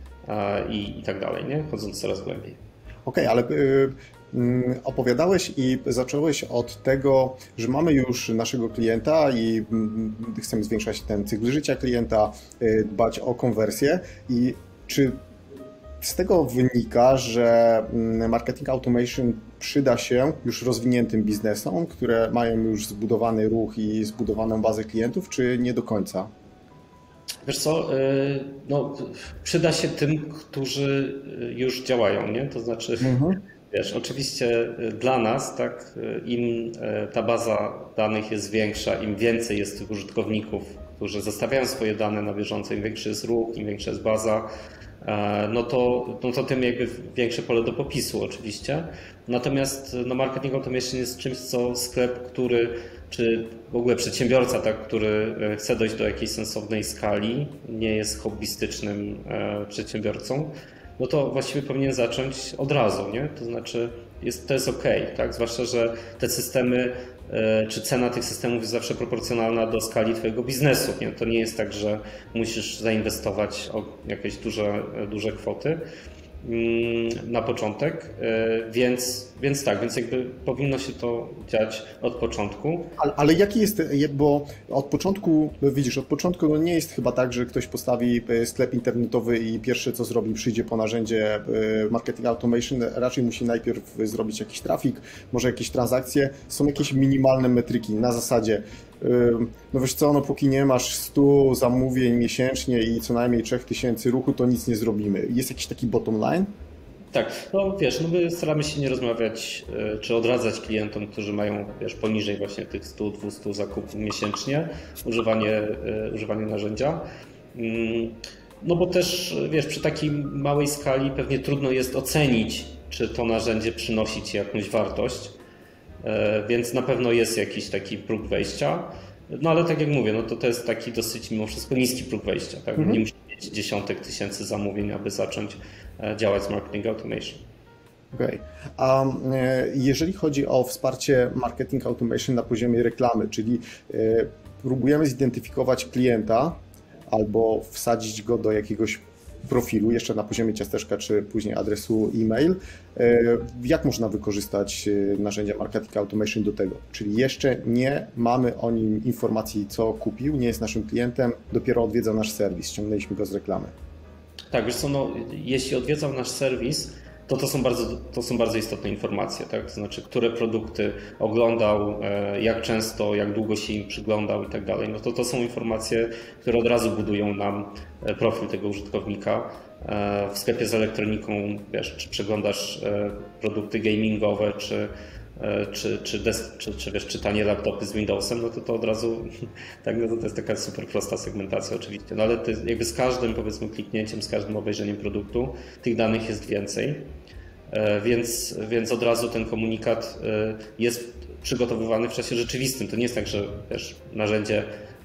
i, i tak dalej, nie? Chodząc coraz głębiej. Okej, okay, ale y, y, opowiadałeś i zacząłeś od tego, że mamy już naszego klienta i y, chcemy zwiększać ten cykl życia klienta, y, dbać o konwersję i czy z tego wynika, że marketing automation przyda się już rozwiniętym biznesom, które mają już zbudowany ruch i zbudowaną bazę klientów, czy nie do końca? Wiesz co, no, przyda się tym, którzy już działają, nie? To znaczy, mhm. wiesz, oczywiście dla nas, tak, im ta baza danych jest większa, im więcej jest tych użytkowników, którzy zostawiają swoje dane na bieżąco, im większy jest ruch, im większa jest baza, no to, no to tym jakby większe pole do popisu oczywiście. Natomiast no, marketing automation jest czymś, co sklep, który, czy w ogóle przedsiębiorca, tak, który chce dojść do jakiejś sensownej skali, nie jest hobbystycznym e, przedsiębiorcą, no to właściwie powinien zacząć od razu, nie? To znaczy jest, to jest ok, tak? Zwłaszcza, że te systemy, e, czy cena tych systemów jest zawsze proporcjonalna do skali twojego biznesu, nie? To nie jest tak, że musisz zainwestować o jakieś duże, duże kwoty na początek, więc, więc tak, więc jakby powinno się to dziać od początku. Ale, ale jaki jest, bo od początku, widzisz, od początku no nie jest chyba tak, że ktoś postawi sklep internetowy i pierwsze co zrobi, przyjdzie po narzędzie marketing automation, raczej musi najpierw zrobić jakiś trafik, może jakieś transakcje, są jakieś minimalne metryki na zasadzie no wiesz co, no póki nie masz stu zamówień miesięcznie i co najmniej trzech tysięcy ruchu, to nic nie zrobimy. Jest jakiś taki bottom line? Tak, no wiesz, no my staramy się nie rozmawiać czy odradzać klientom, którzy mają, wiesz, poniżej właśnie tych stu do dwustu zakupów miesięcznie, używanie, używanie narzędzia. No bo też, wiesz, przy takiej małej skali pewnie trudno jest ocenić, czy to narzędzie przynosi ci jakąś wartość. Więc na pewno jest jakiś taki próg wejścia. No ale tak jak mówię, no to to jest taki dosyć mimo wszystko niski próg wejścia. Tak? Mhm. Nie musi mieć dziesiątek tysięcy zamówień, aby zacząć działać z marketing automation. Okej. Okay. A jeżeli chodzi o wsparcie marketing automation na poziomie reklamy, czyli próbujemy zidentyfikować klienta albo wsadzić go do jakiegoś profilu, jeszcze na poziomie ciasteczka, czy później adresu e-mail. Jak można wykorzystać narzędzia marketing automation do tego? Czyli jeszcze nie mamy o nim informacji, co kupił, nie jest naszym klientem, dopiero odwiedza nasz serwis, ściągnęliśmy go z reklamy. Tak, wiesz co, no, jeśli odwiedzał nasz serwis, to to są bardzo, to są bardzo istotne informacje, tak? To znaczy, które produkty oglądał, jak często, jak długo się im przyglądał i tak dalej. No to to są informacje, które od razu budują nam profil tego użytkownika. W sklepie z elektroniką, wiesz, czy przeglądasz produkty gamingowe, czy Czy, czy, desk, czy, czy wiesz, czytanie laptopy z Windowsem, no to to od razu, tak, no to, to jest taka super prosta segmentacja oczywiście, no ale to jest jakby z każdym, powiedzmy, kliknięciem, z każdym obejrzeniem produktu tych danych jest więcej, więc, więc od razu ten komunikat jest przygotowywany w czasie rzeczywistym. To nie jest tak, że wiesz, narzędzie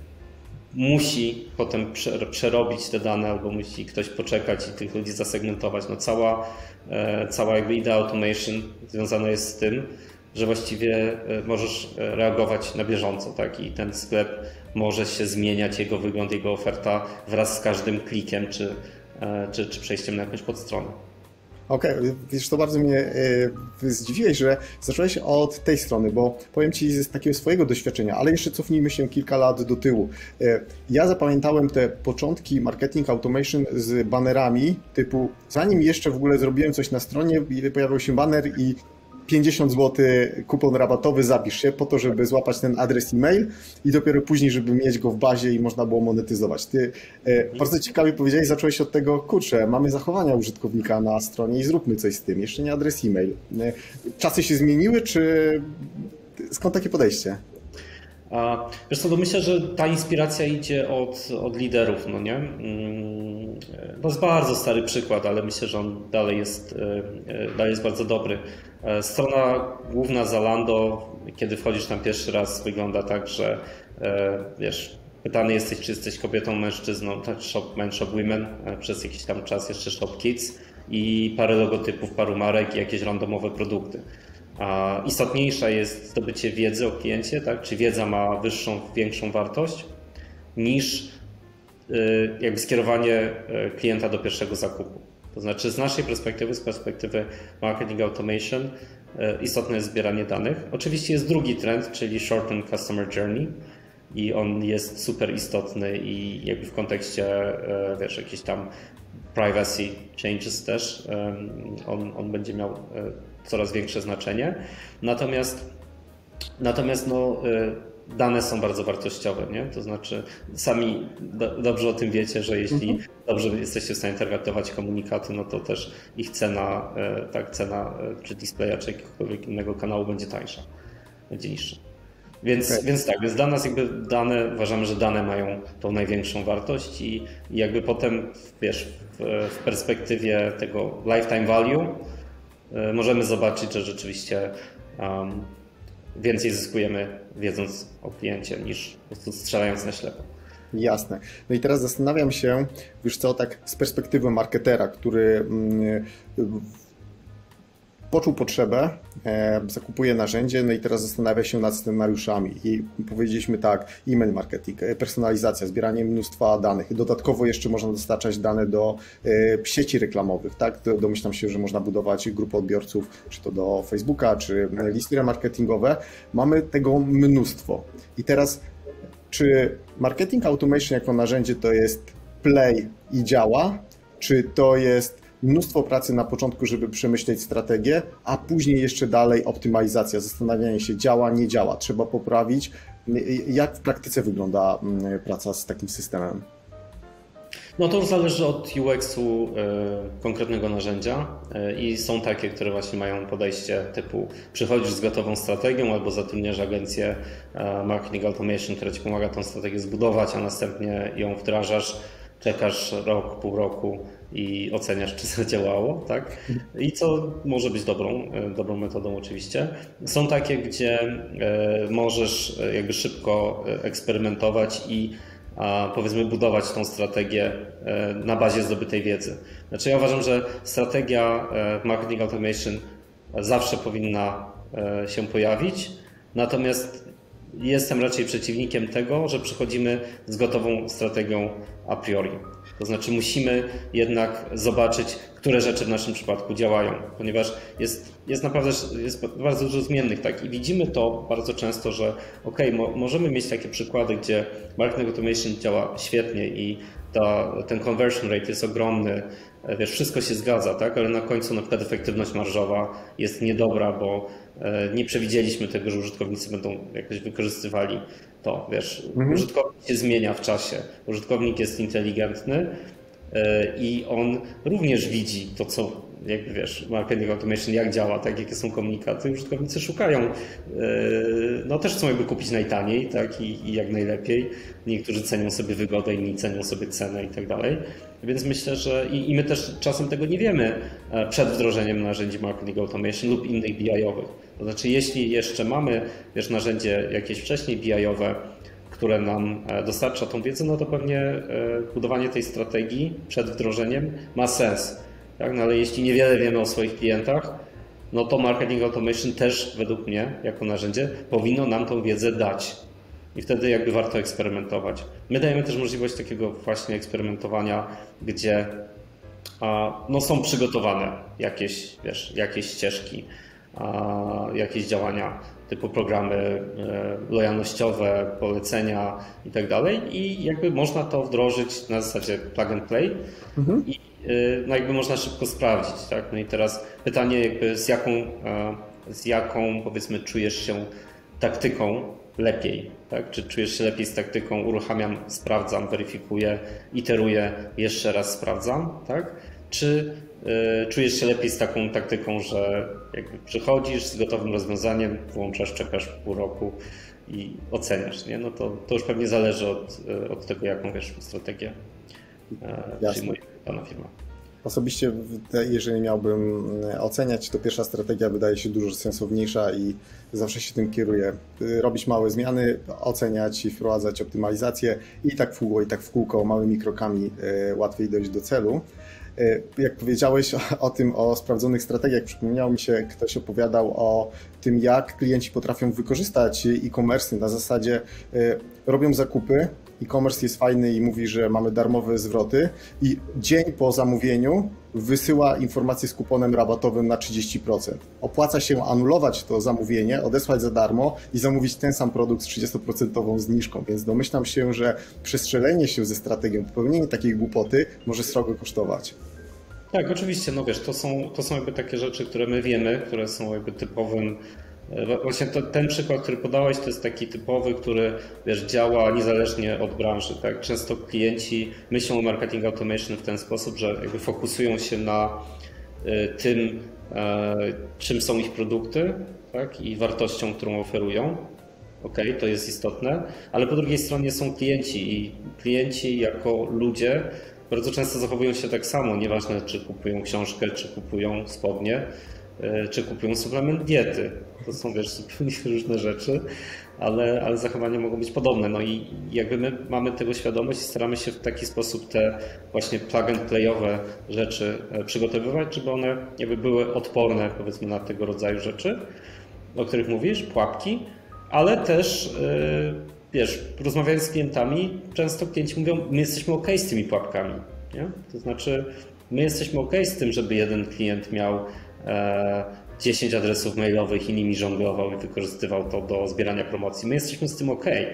musi potem przerobić te dane albo musi ktoś poczekać i tych ludzi zasegmentować. No cała, cała jakby idea automation związana jest z tym, że właściwie możesz reagować na bieżąco, tak? I ten sklep może się zmieniać, jego wygląd, jego oferta wraz z każdym klikiem czy, czy, czy przejściem na jakąś podstronę. Okej, okay. Wiesz, to bardzo mnie y, zdziwiłeś, że zacząłeś od tej strony, bo powiem Ci z takiego swojego doświadczenia, ale jeszcze cofnijmy się kilka lat do tyłu. Y, ja zapamiętałem te początki marketing automation z banerami typu, zanim jeszcze w ogóle zrobiłem coś na stronie, pojawił się baner i pięćdziesiąt złotych kupon rabatowy, zapisz się po to, żeby złapać ten adres e-mail i dopiero później, żeby mieć go w bazie i można było monetyzować. Ty e, bardzo ciekawie powiedziałeś, zacząłeś od tego, kurczę, mamy zachowania użytkownika na stronie i zróbmy coś z tym, jeszcze nie adres e-mail. E, czasy się zmieniły, czy skąd takie podejście? A, wiesz co, to myślę, że ta inspiracja idzie od, od liderów, no nie? To jest bardzo stary przykład, ale myślę, że on dalej jest, dalej jest bardzo dobry. Strona główna Zalando, kiedy wchodzisz tam pierwszy raz, wygląda tak, że wiesz, pytany jesteś, czy jesteś kobietą, mężczyzną, tak, shop men, shop women, przez jakiś tam czas jeszcze shop kids i parę logotypów, paru marek i jakieś randomowe produkty. A istotniejsza jest zdobycie wiedzy o kliencie, tak? Czy wiedza ma wyższą, większą wartość niż jakby skierowanie klienta do pierwszego zakupu. To znaczy z naszej perspektywy, z perspektywy marketing automation istotne jest zbieranie danych. Oczywiście jest drugi trend, czyli shorten customer journey i on jest super istotny i jakby w kontekście, wiesz, jakiś tam privacy changes też on, on będzie miał coraz większe znaczenie. Natomiast, natomiast no, dane są bardzo wartościowe, nie? To znaczy sami do, dobrze o tym wiecie, że jeśli mhm. dobrze jesteście w stanie targetować komunikaty, no to też ich cena, tak, cena czy displaya, czy jakiegokolwiek innego kanału będzie tańsza, będzie niższa. Więc, Okay. więc tak, więc dla nas jakby dane, uważamy, że dane mają tą największą wartość i, i jakby potem, wiesz, w, w perspektywie tego lifetime value y, możemy zobaczyć, że rzeczywiście um, więcej zyskujemy wiedząc o kliencie niż po prostu strzelając na ślepo. Jasne. No i teraz zastanawiam się, wiesz co, tak z perspektywy marketera, który mm, poczuł potrzebę, e, zakupuje narzędzie, no i teraz zastanawia się nad scenariuszami. I powiedzieliśmy tak, e-mail marketing, personalizacja, zbieranie mnóstwa danych. Dodatkowo jeszcze można dostarczać dane do e, sieci reklamowych, tak? Domyślam się, że można budować grupy odbiorców, czy to do Facebooka, czy listy remarketingowe. Mamy tego mnóstwo. I teraz czy marketing automation jako narzędzie to jest play i działa, czy to jest mnóstwo pracy na początku, żeby przemyśleć strategię, a później jeszcze dalej optymalizacja, zastanawianie się działa, nie działa, trzeba poprawić. Jak w praktyce wygląda praca z takim systemem? No to już zależy od U X-u y, konkretnego narzędzia y, i są takie, które właśnie mają podejście typu przychodzisz z gotową strategią albo zatrudniasz agencję y, Marketing Automation, która ci pomaga tą strategię zbudować, a następnie ją wdrażasz, czekasz rok, pół roku i oceniasz, czy zadziałało, tak? I co może być dobrą, y, dobrą metodą oczywiście. Są takie, gdzie y, możesz jakby szybko eksperymentować i a powiedzmy budować tą strategię na bazie zdobytej wiedzy. Znaczy ja uważam, że strategia marketing automation zawsze powinna się pojawić, natomiast jestem raczej przeciwnikiem tego, że przychodzimy z gotową strategią a priori. To znaczy musimy jednak zobaczyć, które rzeczy w naszym przypadku działają, ponieważ jest, jest naprawdę jest bardzo dużo zmiennych, tak? I widzimy to bardzo często, że ok, mo, możemy mieć takie przykłady, gdzie marketing automation działa świetnie i ta, ten conversion rate jest ogromny, wiesz, wszystko się zgadza, tak? Ale na końcu na przykład efektywność marżowa jest niedobra, bo nie przewidzieliśmy tego, że użytkownicy będą jakoś wykorzystywali to, wiesz, mhm. Użytkownik się zmienia w czasie, użytkownik jest inteligentny i on również widzi to, co, jakby wiesz, marketing automation, jak działa, tak, jakie są komunikaty. Użytkownicy szukają, no też chcą jakby kupić najtaniej, tak, i, i jak najlepiej. Niektórzy cenią sobie wygodę, inni cenią sobie cenę i tak dalej. Więc myślę, że i, i my też czasem tego nie wiemy przed wdrożeniem narzędzi marketing automation lub innych B I-owych. To znaczy, jeśli jeszcze mamy, wiesz, narzędzie jakieś wcześniej B I-owe, które nam dostarcza tą wiedzę, no to pewnie budowanie tej strategii przed wdrożeniem ma sens. Tak? No ale jeśli niewiele wiemy o swoich klientach, no to marketing automation też według mnie jako narzędzie powinno nam tą wiedzę dać. I wtedy jakby warto eksperymentować. My dajemy też możliwość takiego właśnie eksperymentowania, gdzie no, są przygotowane jakieś, wiesz, jakieś ścieżki, jakieś działania typu programy lojalnościowe, polecenia i tak dalej i jakby można to wdrożyć na zasadzie plug and play mhm. i no jakby można szybko sprawdzić, tak? No i teraz pytanie jakby z jaką, z jaką powiedzmy czujesz się taktyką lepiej, tak? Czy czujesz się lepiej z taktyką uruchamiam, sprawdzam, weryfikuję, iteruję, jeszcze raz sprawdzam, tak? Czy y, czujesz się lepiej z taką taktyką, że jakby przychodzisz z gotowym rozwiązaniem, włączasz, czekasz pół roku i oceniasz, nie? No to, to już pewnie zależy od, od tego, jaką wiesz strategię y, przyjmuje dana firma. Osobiście, jeżeli miałbym oceniać, to pierwsza strategia wydaje się dużo sensowniejsza i zawsze się tym kieruję. Robić małe zmiany, oceniać i wprowadzać optymalizację i tak w kółko, i tak w kółko, małymi krokami łatwiej dojść do celu. Jak powiedziałeś o, o tym, o sprawdzonych strategiach, przypomniało mi się, ktoś opowiadał o tym, jak klienci potrafią wykorzystać e-commerce na zasadzie robią zakupy, e-commerce jest fajny i mówi, że mamy darmowe zwroty i dzień po zamówieniu wysyła informację z kuponem rabatowym na trzydzieści procent. Opłaca się anulować to zamówienie, odesłać za darmo i zamówić ten sam produkt z trzydziestoprocentową zniżką, więc domyślam się, że przestrzelenie się ze strategią, popełnienie takiej głupoty może srogo kosztować. Tak, oczywiście, no wiesz, to są, to są jakby takie rzeczy, które my wiemy, które są jakby typowym. Właśnie to, ten przykład, który podałeś, to jest taki typowy, który wiesz, działa niezależnie od branży. Tak? Często klienci myślą o marketing automation w ten sposób, że jakby fokusują się na tym, czym są ich produkty, tak? I wartością, którą oferują. ok, to jest istotne, ale po drugiej stronie są klienci i klienci jako ludzie bardzo często zachowują się tak samo, nieważne czy kupują książkę, czy kupują spodnie, czy kupują suplement diety. To są, wiesz, zupełnie różne rzeczy, ale, ale zachowania mogą być podobne. No i jakby my mamy tego świadomość i staramy się w taki sposób te właśnie plug and playowe rzeczy przygotowywać, żeby one jakby były odporne, powiedzmy, na tego rodzaju rzeczy, o których mówisz, pułapki, ale też wiesz, rozmawiając z klientami, często klienci mówią, my jesteśmy ok z tymi pułapkami. Nie? To znaczy, my jesteśmy ok z tym, żeby jeden klient miał dziesięć adresów mailowych i nimi żonglował i wykorzystywał to do zbierania promocji. My jesteśmy z tym ok. Okej,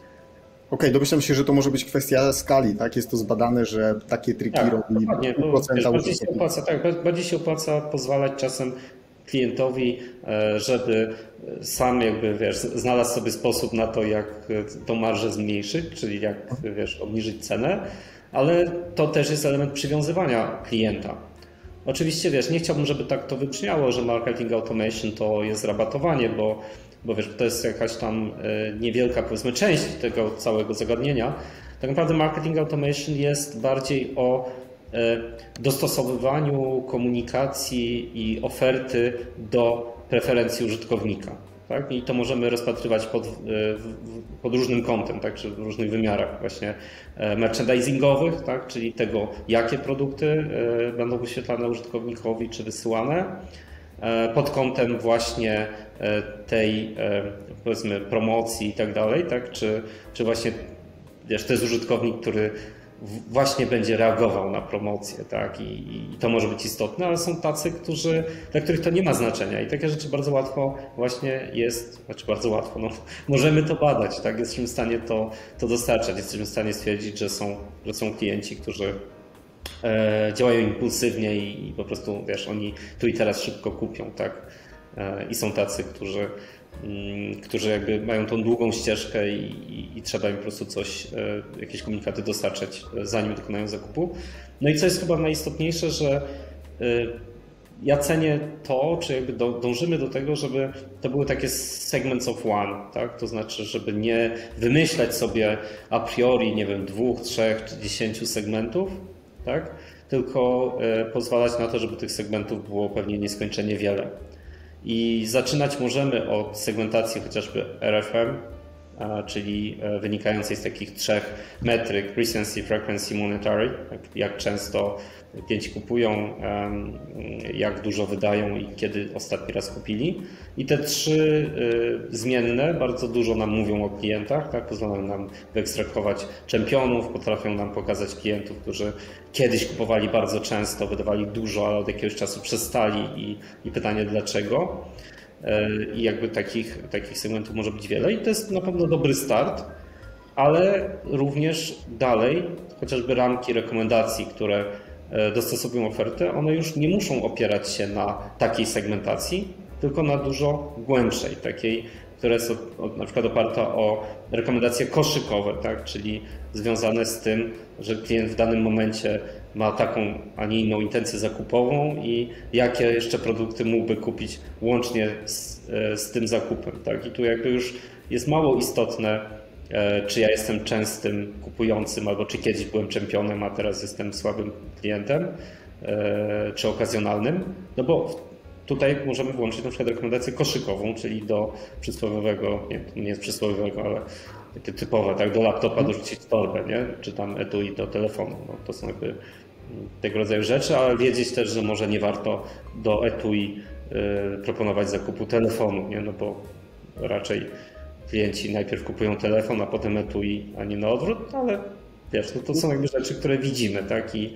okay, domyślam się, że to może być kwestia skali, tak? Jest to zbadane, że takie triki tak, robi dokładnie. Wiesz, bardziej się opłaca, tak, bardziej się opłaca pozwalać czasem klientowi, żeby sam jakby, wiesz, znalazł sobie sposób na to, jak tą marżę zmniejszyć, czyli jak, wiesz, obniżyć cenę, ale to też jest element przywiązywania klienta. Oczywiście, wiesz, nie chciałbym, żeby tak to wybrzmiało, że marketing automation to jest rabatowanie, bo, bo wiesz, to jest jakaś tam niewielka, powiedzmy, część tego całego zagadnienia. Tak naprawdę marketing automation jest bardziej o dostosowywaniu komunikacji i oferty do preferencji użytkownika. Tak? I to możemy rozpatrywać pod, pod różnym kątem, tak? Czy w różnych wymiarach właśnie merchandisingowych, tak? Czyli tego, jakie produkty będą wyświetlane użytkownikowi czy wysyłane, pod kątem właśnie tej, powiedzmy, promocji i tak dalej, tak? Czy, czy właśnie, wiesz, to jest użytkownik, który właśnie będzie reagował na promocję, tak? I, I to może być istotne, ale są tacy, którzy, dla których to nie ma znaczenia i takie rzeczy bardzo łatwo właśnie jest, znaczy bardzo łatwo, no, możemy to badać, tak? Jesteśmy w stanie to, to dostarczać, jesteśmy w stanie stwierdzić, że są, że są klienci, którzy e, działają impulsywnie i, i po prostu, wiesz, oni tu i teraz szybko kupią, tak? E, I są tacy, którzy którzy jakby mają tą długą ścieżkę i, i, i trzeba im po prostu coś, jakieś komunikaty dostarczać, zanim dokonają zakupu. No i co jest chyba najistotniejsze, że ja cenię to, czy jakby dążymy do tego, żeby to były takie segments of one, tak? To znaczy, żeby nie wymyślać sobie a priori, nie wiem, dwóch, trzech czy dziesięciu segmentów, tak? Tylko pozwalać na to, żeby tych segmentów było pewnie nieskończenie wiele. I zaczynać możemy od segmentacji chociażby R F M, czyli wynikającej z takich trzech metryk: recency, frequency, monetary, jak często klienci kupują, jak dużo wydają i kiedy ostatni raz kupili. I te trzy zmienne bardzo dużo nam mówią o klientach, tak? Pozwalają nam wyekstrahować czempionów, potrafią nam pokazać klientów, którzy kiedyś kupowali bardzo często, wydawali dużo, ale od jakiegoś czasu przestali i, i pytanie dlaczego. I jakby takich, takich segmentów może być wiele i to jest na pewno dobry start, ale również dalej chociażby ramki rekomendacji, które dostosowują ofertę, one już nie muszą opierać się na takiej segmentacji, tylko na dużo głębszej, takiej, która jest na przykład oparta o rekomendacje koszykowe, tak? Czyli związane z tym, że klient w danym momencie ma taką, a nie inną intencję zakupową i jakie jeszcze produkty mógłby kupić łącznie z, z tym zakupem. Tak? I tu jakby już jest mało istotne, czy ja jestem częstym kupującym, albo czy kiedyś byłem czempionem, a teraz jestem słabym klientem, czy okazjonalnym, no bo tutaj możemy włączyć na przykład rekomendację koszykową, czyli do przysłowiowego, nie, to nie jest przysłowiowego, ale takie typowe, tak, do laptopa dorzucić torbę, nie? Czy tam etui do telefonu. No, to są jakby tego rodzaju rzeczy, ale wiedzieć też, że może nie warto do etui y, proponować zakupu telefonu, nie? No bo raczej klienci najpierw kupują telefon, a potem etui, a nie na odwrót, ale wiesz, no to są jakby rzeczy, które widzimy, tak? I,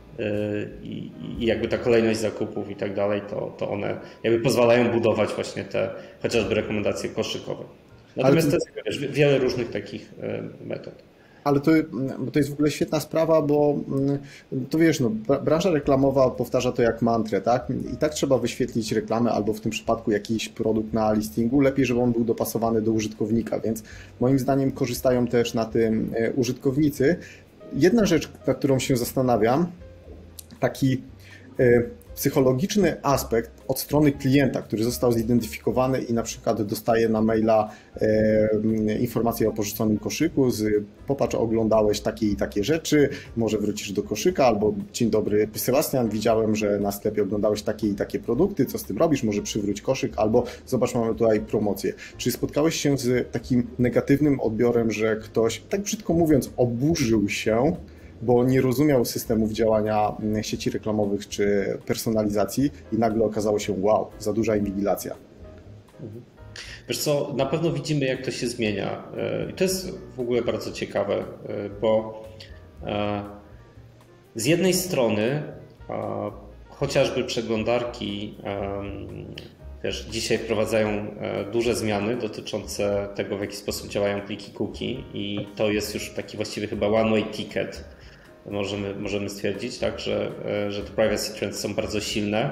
I, i jakby ta kolejność zakupów i tak dalej, to, to one jakby pozwalają budować właśnie te chociażby rekomendacje koszykowe. Natomiast to jest, wiesz, wiele różnych takich metod. Ale to, to jest w ogóle świetna sprawa, bo to wiesz, no, branża reklamowa powtarza to jak mantrę, tak? I tak trzeba wyświetlić reklamę albo w tym przypadku jakiś produkt na listingu, lepiej, żeby on był dopasowany do użytkownika, więc moim zdaniem korzystają też na tym użytkownicy. Jedna rzecz, nad którą się zastanawiam, taki psychologiczny aspekt od strony klienta, który został zidentyfikowany i na przykład dostaje na maila e, informację o porzuconym koszyku z popatrz, oglądałeś takie i takie rzeczy, może wrócisz do koszyka, albo dzień dobry Sebastian, widziałem, że na sklepie oglądałeś takie i takie produkty, co z tym robisz, może przywróć koszyk, albo zobacz, mamy tutaj promocję. Czy spotkałeś się z takim negatywnym odbiorem, że ktoś, tak brzydko mówiąc, oburzył się, bo nie rozumiał systemów działania sieci reklamowych czy personalizacji i nagle okazało się, wow, za duża inwigilacja? Wiesz co, na pewno widzimy, jak to się zmienia i to jest w ogóle bardzo ciekawe, bo z jednej strony chociażby przeglądarki wiesz, dzisiaj wprowadzają duże zmiany dotyczące tego, w jaki sposób działają pliki cookie i to jest już taki właściwie chyba one-way ticket. Możemy, możemy stwierdzić, tak, że, że te privacy trends są bardzo silne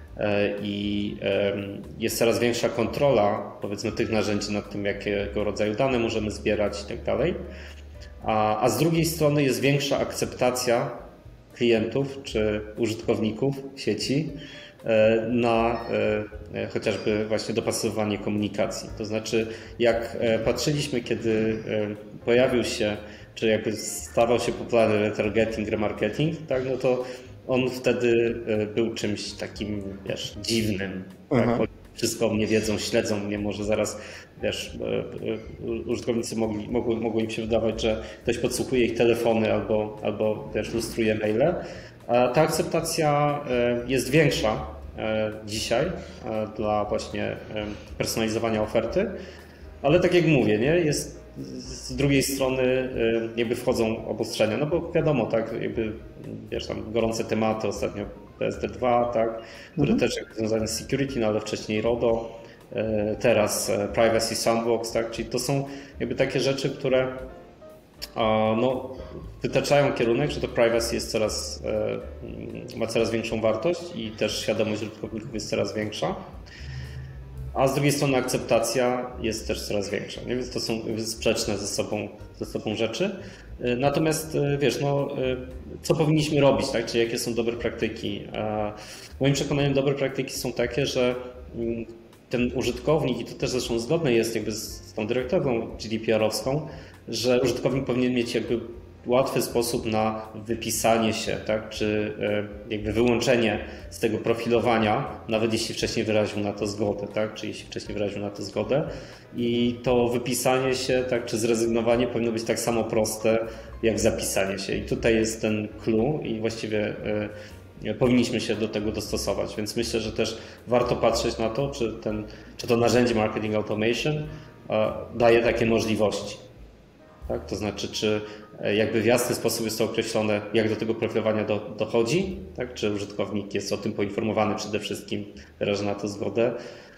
i jest coraz większa kontrola, powiedzmy, tych narzędzi nad tym, jakiego rodzaju dane możemy zbierać i tak dalej. A, a z drugiej strony jest większa akceptacja klientów czy użytkowników sieci na chociażby właśnie dopasowanie komunikacji. To znaczy, jak patrzyliśmy, kiedy pojawił się, czy jakby stawał się popularny retargeting, remarketing, tak, no to on wtedy był czymś takim, wiesz, dziwnym. Tak? Wszystko o mnie wiedzą, śledzą mnie, może zaraz, wiesz, użytkownicy mogli, mogło, mogło im się wydawać, że ktoś podsłuchuje ich telefony albo, albo wiesz, lustruje maile. A ta akceptacja jest większa dzisiaj dla właśnie personalizowania oferty, ale tak jak mówię, nie, jest z drugiej strony jakby wchodzą obostrzenia, no bo wiadomo, tak, jakby wiesz, tam gorące tematy, ostatnio P S D dwa, tak, które mhm. też jakby związane z security, no ale wcześniej RODO, teraz Privacy Sandbox, tak, czyli to są jakby takie rzeczy, które no, wytaczają kierunek, że to privacy jest coraz, ma coraz większą wartość i też świadomość użytkowników jest coraz większa. A z drugiej strony akceptacja jest też coraz większa, nie? Więc to są sprzeczne ze sobą, ze sobą rzeczy. Natomiast wiesz, no, co powinniśmy robić, tak? Czyli jakie są dobre praktyki? Moim przekonaniem dobre praktyki są takie, że ten użytkownik, i to też zresztą zgodne jest jakby z tą dyrektywą G D P R-owską, że użytkownik powinien mieć jakby łatwy sposób na wypisanie się, tak? Czy jakby wyłączenie z tego profilowania, nawet jeśli wcześniej wyraził na to zgodę, tak? Czy jeśli wcześniej wyraził na to zgodę. I to wypisanie się, tak? Czy zrezygnowanie powinno być tak samo proste jak zapisanie się. I tutaj jest ten clue i właściwie powinniśmy się do tego dostosować, więc myślę, że też warto patrzeć na to, czy, ten, czy to narzędzie Marketing Automation daje takie możliwości. Tak? To znaczy, czy jakby w jasny sposób jest to określone, jak do tego profilowania do, dochodzi, tak? Czy użytkownik jest o tym poinformowany przede wszystkim, wyraża na to zgodę,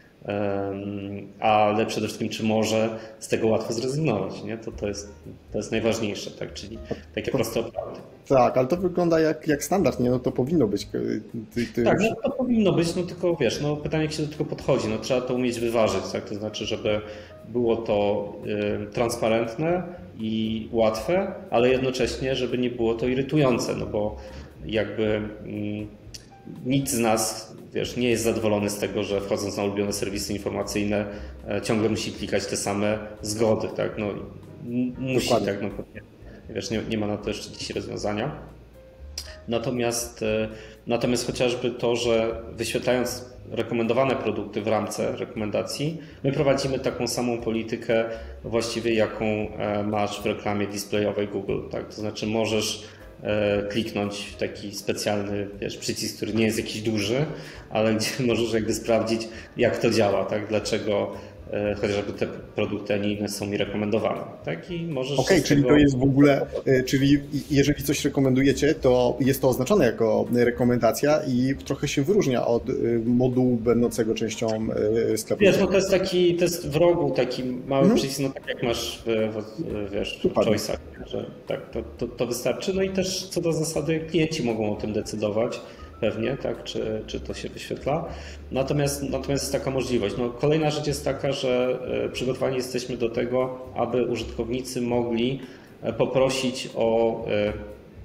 um, ale przede wszystkim, czy może z tego łatwo zrezygnować, nie? To, to, jest, to jest najważniejsze, tak? Czyli takie proste oprawdy. Tak, ale to wygląda jak, jak standard, nie? No to powinno być. Ty, ty tak, już... no to powinno być, no tylko wiesz, no pytanie, jak się do tego podchodzi, no trzeba to umieć wyważyć, tak? To znaczy, żeby było to y, transparentne i łatwe, ale jednocześnie, żeby nie było to irytujące, no bo jakby y, nikt z nas, wiesz, nie jest zadowolony z tego, że wchodząc na ulubione serwisy informacyjne y, ciągle musi klikać te same zgody, tak? No musi, Dokładnie. tak, no wiesz, nie, nie ma na to jeszcze dzisiaj rozwiązania. Natomiast, natomiast chociażby to, że wyświetlając rekomendowane produkty w ramce rekomendacji, my prowadzimy taką samą politykę właściwie, jaką masz w reklamie displayowej Google. Tak? To znaczy możesz kliknąć w taki specjalny, wiesz, przycisk, który nie jest jakiś duży, ale gdzie możesz jakby sprawdzić, jak to działa, tak? Dlaczego chociażby te produkty, a nie inne są mi rekomendowane. Tak? I możesz Okej, okay, czyli tego... to jest w ogóle, czyli jeżeli coś rekomendujecie, to jest to oznaczone jako rekomendacja i trochę się wyróżnia od modułu będącego częścią sklepu. Wiesz, no to jest taki, to jest w rogu taki mały hmm. przycisk, no tak jak masz w, w, wiesz, w choice'ach, że tak, to, to, to wystarczy. No i też co do zasady klienci mogą o tym decydować. Pewnie, tak, czy, czy to się wyświetla. Natomiast, natomiast jest taka możliwość. No, kolejna rzecz jest taka, że przygotowani jesteśmy do tego, aby użytkownicy mogli poprosić o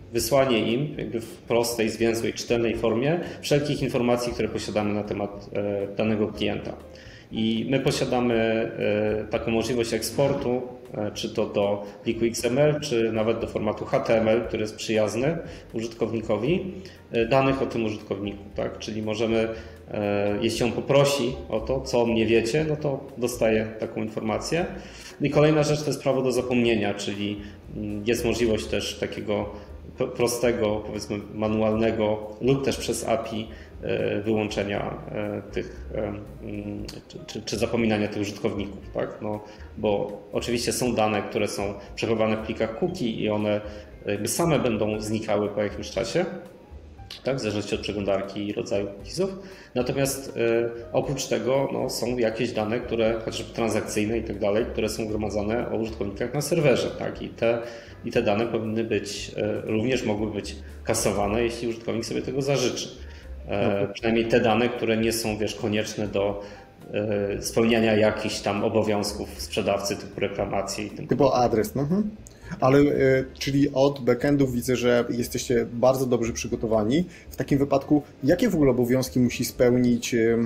wysłanie im jakby w prostej, zwięzłej, czytelnej formie wszelkich informacji, które posiadamy na temat danego klienta. I my posiadamy taką możliwość eksportu, czy to do pliku X M L, czy nawet do formatu H T M L, który jest przyjazny użytkownikowi, danych o tym użytkowniku. Tak? Czyli możemy, jeśli on poprosi o to, co o mnie wiecie, no to dostaje taką informację. I kolejna rzecz to jest prawo do zapomnienia, czyli jest możliwość też takiego prostego, powiedzmy manualnego lub też przez A P I wyłączenia tych, czy, czy, czy zapominania tych użytkowników, tak? No, bo oczywiście są dane, które są przechowywane w plikach cookie i one jakby same będą znikały po jakimś czasie, tak? W zależności od przeglądarki i rodzaju cookiesów. Natomiast oprócz tego no, są jakieś dane, które chociażby transakcyjne i tak dalej, które są gromadzone o użytkownikach na serwerze, tak? I te, i te dane powinny być, również mogły być kasowane, jeśli użytkownik sobie tego zażyczy. E, przynajmniej te dane, które nie są, wiesz, konieczne do e, spełniania jakichś tam obowiązków sprzedawcy typu reklamacji. Typu adres, no. Mhm. Ale e, czyli od backendów widzę, że jesteście bardzo dobrze przygotowani. W takim wypadku, jakie w ogóle obowiązki musi spełnić e,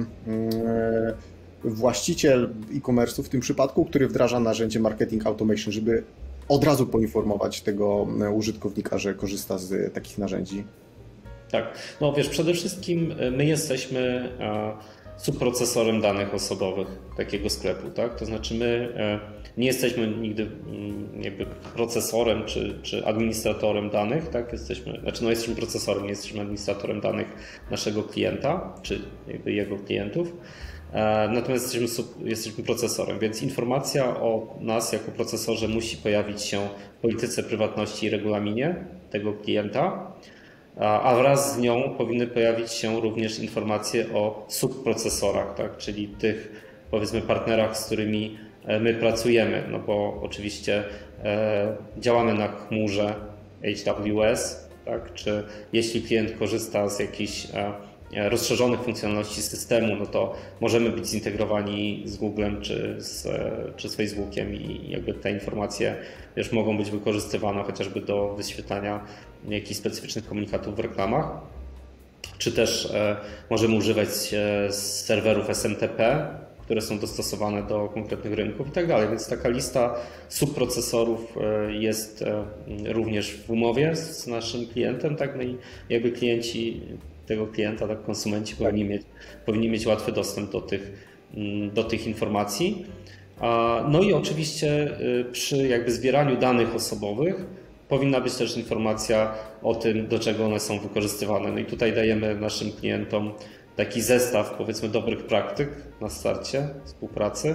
właściciel e-commerce'u w tym przypadku, który wdraża narzędzie Marketing Automation, żeby od razu poinformować tego użytkownika, że korzysta z takich narzędzi? Tak, no wiesz, przede wszystkim my jesteśmy subprocesorem danych osobowych takiego sklepu, tak? To znaczy my nie jesteśmy nigdy jakby procesorem czy, czy administratorem danych, tak? Jesteśmy, znaczy no jesteśmy procesorem, nie jesteśmy administratorem danych naszego klienta, czy jakby jego klientów. Natomiast jesteśmy, sub, jesteśmy procesorem, więc informacja o nas jako procesorze musi pojawić się w polityce prywatności i regulaminie tego klienta. A wraz z nią powinny pojawić się również informacje o subprocesorach, tak? Czyli tych, powiedzmy, partnerach, z którymi my pracujemy, no bo oczywiście e, działamy na chmurze A W S, tak? Czy jeśli klient korzysta z jakichś e, rozszerzonych funkcjonalności systemu, no to możemy być zintegrowani z Googlem czy z, czy z Facebookiem i jakby te informacje, wiesz, mogą być wykorzystywane chociażby do wyświetlania jakichś specyficznych komunikatów w reklamach, czy też e, możemy używać e, serwerów S M T P, które są dostosowane do konkretnych rynków i tak dalej. Więc taka lista subprocesorów e, jest e, również w umowie z naszym klientem, tak? No i jakby klienci tego klienta, tak, konsumenci tak. powinni mieć, powinni mieć łatwy dostęp do tych, do tych informacji. No i oczywiście przy jakby zbieraniu danych osobowych powinna być też informacja o tym, do czego one są wykorzystywane. No i tutaj dajemy naszym klientom taki zestaw, powiedzmy, dobrych praktyk na starcie współpracy,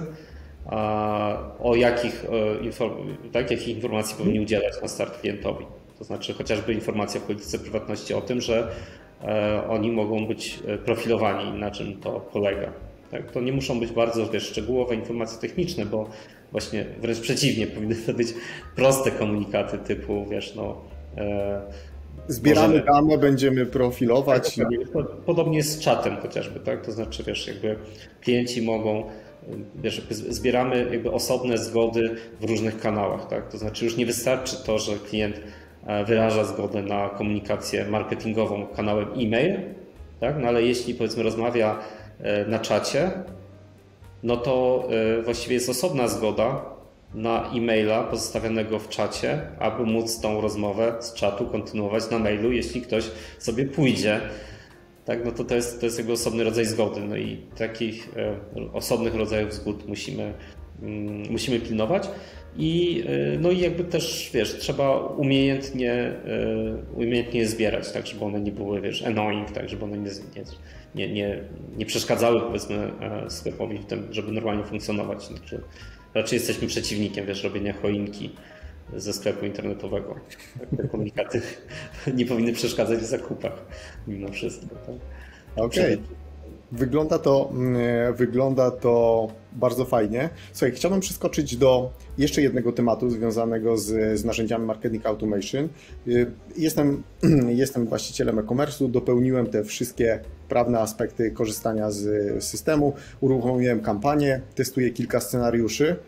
o jakich, tak, jakich informacji powinni udzielać na start klientowi. To znaczy chociażby informacja w polityce prywatności o tym, że oni mogą być profilowani, na czym to polega. Tak? To nie muszą być bardzo, wiesz, szczegółowe informacje techniczne, bo właśnie wręcz przeciwnie, powinny to być proste komunikaty typu, wiesz, no... E, Zbieramy możemy, dane, będziemy profilować. Tak, podobnie z czatem chociażby, tak? To znaczy, wiesz, jakby klienci mogą, wiesz, zbieramy jakby osobne zgody w różnych kanałach, tak? To znaczy już nie wystarczy to, że klient wyraża zgodę na komunikację marketingową kanałem e-mail, tak? No ale jeśli, powiedzmy, rozmawia na czacie, no to właściwie jest osobna zgoda na e-maila pozostawionego w czacie, aby móc tą rozmowę z czatu kontynuować na mailu, jeśli ktoś sobie pójdzie. Tak, no to to jest, to jest jakby osobny rodzaj zgody. No i takich osobnych rodzajów zgód musimy, musimy pilnować. I, no i jakby też, wiesz, trzeba umiejętnie, umiejętnie je zbierać, tak, żeby one nie były, wiesz, annoying, tak, żeby one nie, nie, nie, nie przeszkadzały, powiedzmy, sklepowi w tym, żeby normalnie funkcjonować. Znaczy, raczej jesteśmy przeciwnikiem, wiesz, robienia choinki ze sklepu internetowego. Te komunikaty nie powinny przeszkadzać w zakupach mimo wszystko. Tak? Okej. Okay. Wygląda to, wygląda to bardzo fajnie. Słuchaj, chciałbym przeskoczyć do jeszcze jednego tematu związanego z, z narzędziami Marketing Automation. Jestem, jestem właścicielem e-commerce'u, dopełniłem te wszystkie prawne aspekty korzystania z systemu, uruchomiłem kampanię, testuję kilka scenariuszy.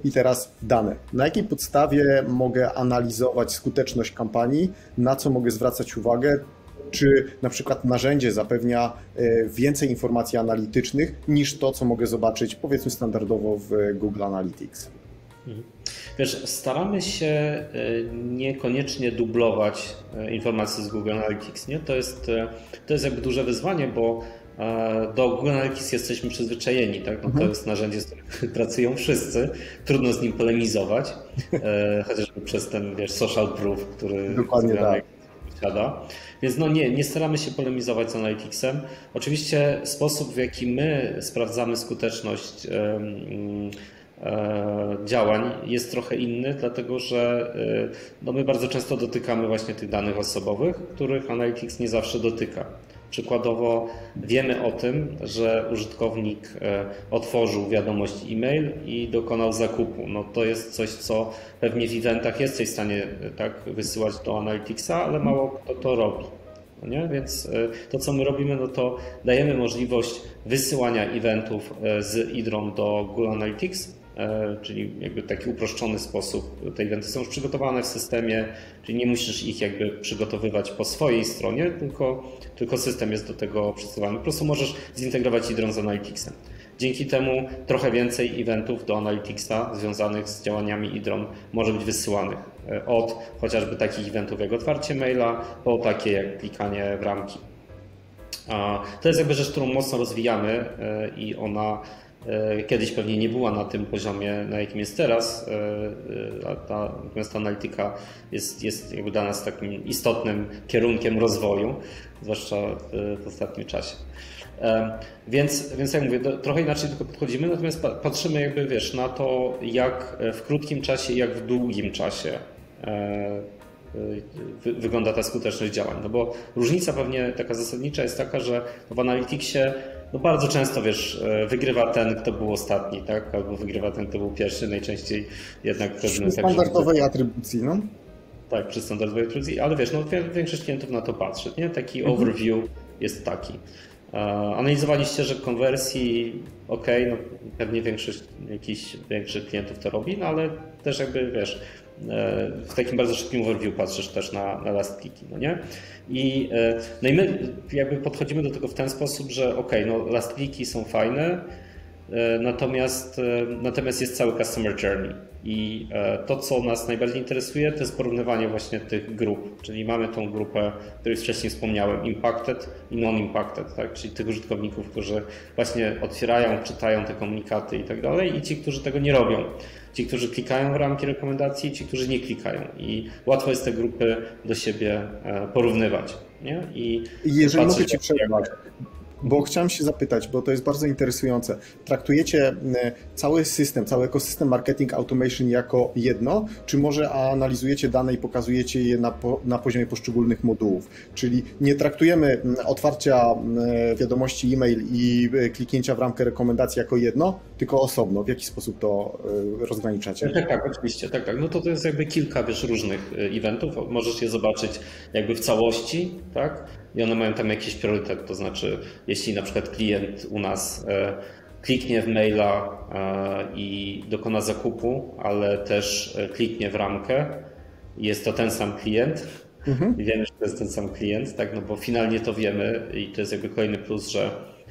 I teraz dane. Na jakiej podstawie mogę analizować skuteczność kampanii? Na co mogę zwracać uwagę? Czy na przykład narzędzie zapewnia więcej informacji analitycznych niż to, co mogę zobaczyć powiedzmy standardowo w Google Analytics? Wiesz, staramy się niekoniecznie dublować informacji z Google Analytics. Nie? To jest, to jest jakby duże wyzwanie, bo do Google Analytics jesteśmy przyzwyczajeni. Tak? No to jest narzędzie, z którym pracują wszyscy. Trudno z nim polemizować, chociażby przez ten wiesz, social proof, który Dokładnie tak. posiada. Więc no nie, nie staramy się polemizować z Analyticsem. Oczywiście sposób, w jaki my sprawdzamy skuteczność działań jest trochę inny, dlatego że no my bardzo często dotykamy właśnie tych danych osobowych, których Analytics nie zawsze dotyka. Przykładowo wiemy o tym, że użytkownik otworzył wiadomość e-mail i dokonał zakupu. No to jest coś, co pewnie w eventach jesteś w stanie tak wysyłać do Analyticsa, ale mało kto to robi. No nie? Więc to, co my robimy, no to dajemy możliwość wysyłania eventów z Idrom do Google Analytics, czyli jakby taki uproszczony sposób. Te eventy są już przygotowane w systemie, czyli nie musisz ich jakby przygotowywać po swojej stronie, tylko, tylko system jest do tego przystosowany. Po prostu możesz zintegrować Idron z Analyticsem. Dzięki temu trochę więcej eventów do Analyticsa związanych z działaniami Idron może być wysyłanych. Od chociażby takich eventów jak otwarcie maila, po takie jak klikanie w ramki. To jest jakby rzecz, którą mocno rozwijamy i ona kiedyś pewnie nie była na tym poziomie, na jakim jest teraz, a ta, natomiast ta analityka jest, jest jakby dla nas takim istotnym kierunkiem rozwoju, zwłaszcza w ostatnim czasie. Więc, więc jak mówię, trochę inaczej tylko podchodzimy, natomiast patrzymy jakby wiesz, na to, jak w krótkim czasie i jak w długim czasie wygląda ta skuteczność działań. No bo różnica pewnie taka zasadnicza jest taka, że w Analyticsie no bardzo często wiesz, wygrywa ten, kto był ostatni, tak? Albo wygrywa ten, kto był pierwszy, najczęściej jednak pewne. Przy standardowej tak, atrybucji, no? Tak, przy standardowej atrybucji, ale wiesz, no większość klientów na to patrzy, nie? Taki mhm. overview jest taki. Analizowaliście, że konwersji, ok, no pewnie większość jakichś większych klientów to robi, no ale też jakby wiesz, w takim bardzo szybkim overview patrzysz też na, na last clicky, no nie? I, no i my jakby podchodzimy do tego w ten sposób, że ok, no last clicky są fajne, natomiast, natomiast jest cały customer journey. I to, co nas najbardziej interesuje, to jest porównywanie właśnie tych grup, czyli mamy tą grupę, o której wcześniej wspomniałem, impacted i non-impacted, tak? Czyli tych użytkowników, którzy właśnie otwierają, czytają te komunikaty i tak dalej, i ci, którzy tego nie robią. Ci, którzy klikają w ramki rekomendacji, i ci, którzy nie klikają. I łatwo jest te grupy do siebie porównywać. Nie? I jeżeli mogę Ci przerwać, bo chciałem się zapytać, bo to jest bardzo interesujące. Traktujecie cały system, cały ekosystem marketing automation jako jedno, czy może analizujecie dane i pokazujecie je na, po, na poziomie poszczególnych modułów? Czyli nie traktujemy otwarcia wiadomości e-mail i kliknięcia w ramkę rekomendacji jako jedno, tylko osobno. W jaki sposób to rozgraniczacie? Tak, tak, oczywiście. Tak, tak. No to to jest jakby kilka wiesz, różnych eventów. Możesz je zobaczyć jakby w całości, tak? I one mają tam jakiś priorytet, to znaczy jeśli na przykład klient u nas kliknie w maila i dokona zakupu, ale też kliknie w ramkę, jest to ten sam klient mhm. i wiemy, że to jest ten sam klient, tak? No bo finalnie to wiemy i to jest jakby kolejny plus, że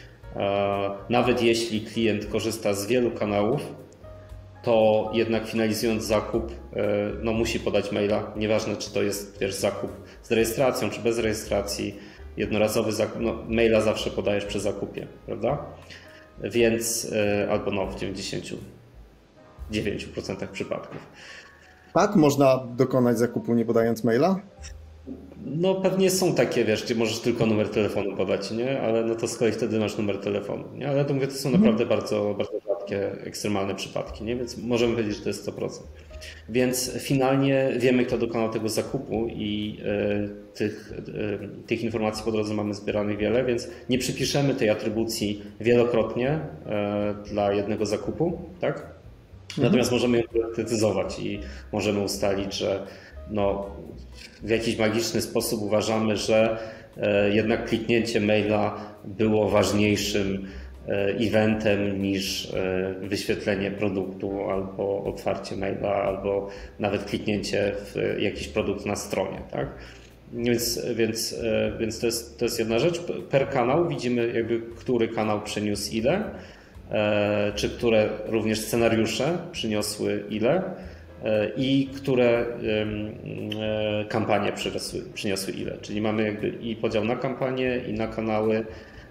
nawet jeśli klient korzysta z wielu kanałów, to jednak finalizując zakup, no musi podać maila, nieważne czy to jest wiesz, zakup z rejestracją, czy bez rejestracji, jednorazowy zakup, no maila zawsze podajesz przy zakupie, prawda? Więc, albo no w dziewięćdziesięciu dziewięciu procentach przypadków. Tak? Można dokonać zakupu nie podając maila? No pewnie są takie, wiesz, gdzie możesz tylko numer telefonu podać, nie? Ale no to z kolei wtedy masz numer telefonu, nie? Ale to mówię, to są naprawdę mhm. bardzo, bardzo rzadkie, ekstremalne przypadki, nie? Więc możemy powiedzieć, że to jest sto procent. Więc finalnie wiemy, kto dokonał tego zakupu i y, tych, y, tych informacji po drodze mamy zbieranych wiele, więc nie przypiszemy tej atrybucji wielokrotnie y, dla jednego zakupu, tak? Mhm. Natomiast możemy ją precyzować i możemy ustalić, że no, w jakiś magiczny sposób uważamy, że jednak kliknięcie maila było ważniejszym eventem niż wyświetlenie produktu albo otwarcie maila, albo nawet kliknięcie w jakiś produkt na stronie, tak? Więc, więc, więc to, jest, to jest jedna rzecz. Per kanał widzimy jakby, który kanał przyniósł ile, czy które również scenariusze przyniosły ile i które kampanie przyniosły, przyniosły ile. Czyli mamy jakby i podział na kampanie, i na kanały,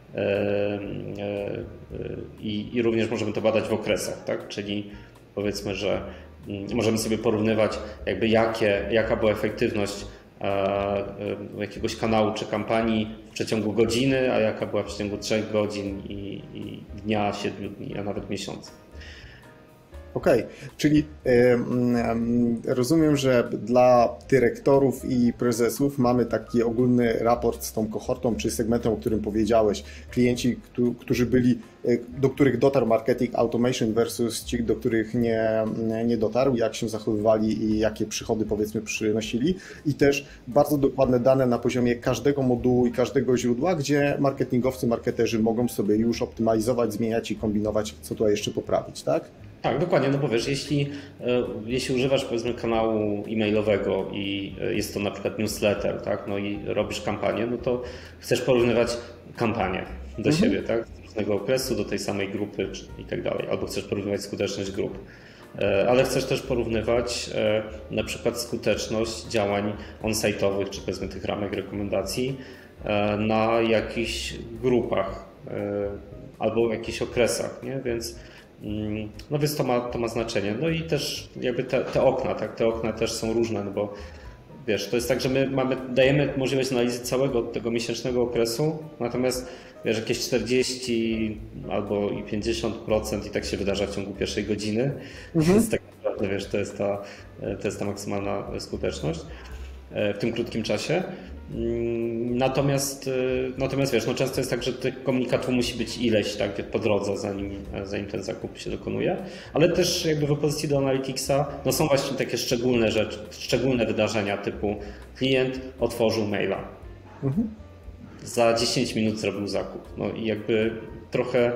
i, i również możemy to badać w okresach, tak? Czyli powiedzmy, że możemy sobie porównywać jakby jakie, jaka była efektywność jakiegoś kanału czy kampanii w przeciągu godziny, a jaka była w przeciągu trzech godzin i, i dnia, siedmiu dni, a nawet miesiąca. Okej, okay. Czyli y, y, rozumiem, że dla dyrektorów i prezesów mamy taki ogólny raport z tą kohortą czy segmentem, o którym powiedziałeś. Klienci, którzy byli, do których dotarł marketing automation versus ci, do których nie, nie dotarł, jak się zachowywali i jakie przychody powiedzmy przynosili. I też bardzo dokładne dane na poziomie każdego modułu i każdego źródła, gdzie marketingowcy, marketerzy mogą sobie już optymalizować, zmieniać i kombinować, co tutaj jeszcze poprawić, tak? Tak, dokładnie, no bo wiesz, jeśli, jeśli używasz powiedzmy kanału e-mailowego i jest to na przykład newsletter, tak, no i robisz kampanię, no to chcesz porównywać kampanię do mhm. siebie, tak, z różnego okresu, do tej samej grupy i tak dalej, albo chcesz porównywać skuteczność grup, ale chcesz też porównywać na przykład skuteczność działań on-site'owych, czy powiedzmy tych ramek rekomendacji na jakichś grupach albo w jakichś okresach, nie, więc no więc to ma, to ma znaczenie. No i też jakby te, te okna, tak, te okna też są różne, no bo wiesz, to jest tak, że my mamy, dajemy możliwość analizy całego tego miesięcznego okresu, natomiast wiesz, jakieś czterdzieści albo i pięćdziesiąt procent i tak się wydarza w ciągu pierwszej godziny, mhm. więc tak naprawdę wiesz, to jest ta, to jest ta maksymalna skuteczność w tym krótkim czasie. Natomiast, natomiast wiesz, no często jest tak, że tych komunikatów musi być ileś tak, po drodze, zanim, zanim ten zakup się dokonuje, ale też jakby w opozycji do Analyticsa no są właśnie takie szczególne rzeczy, szczególne wydarzenia typu klient otworzył maila, mhm. za dziesięć minut zrobił zakup, no i jakby trochę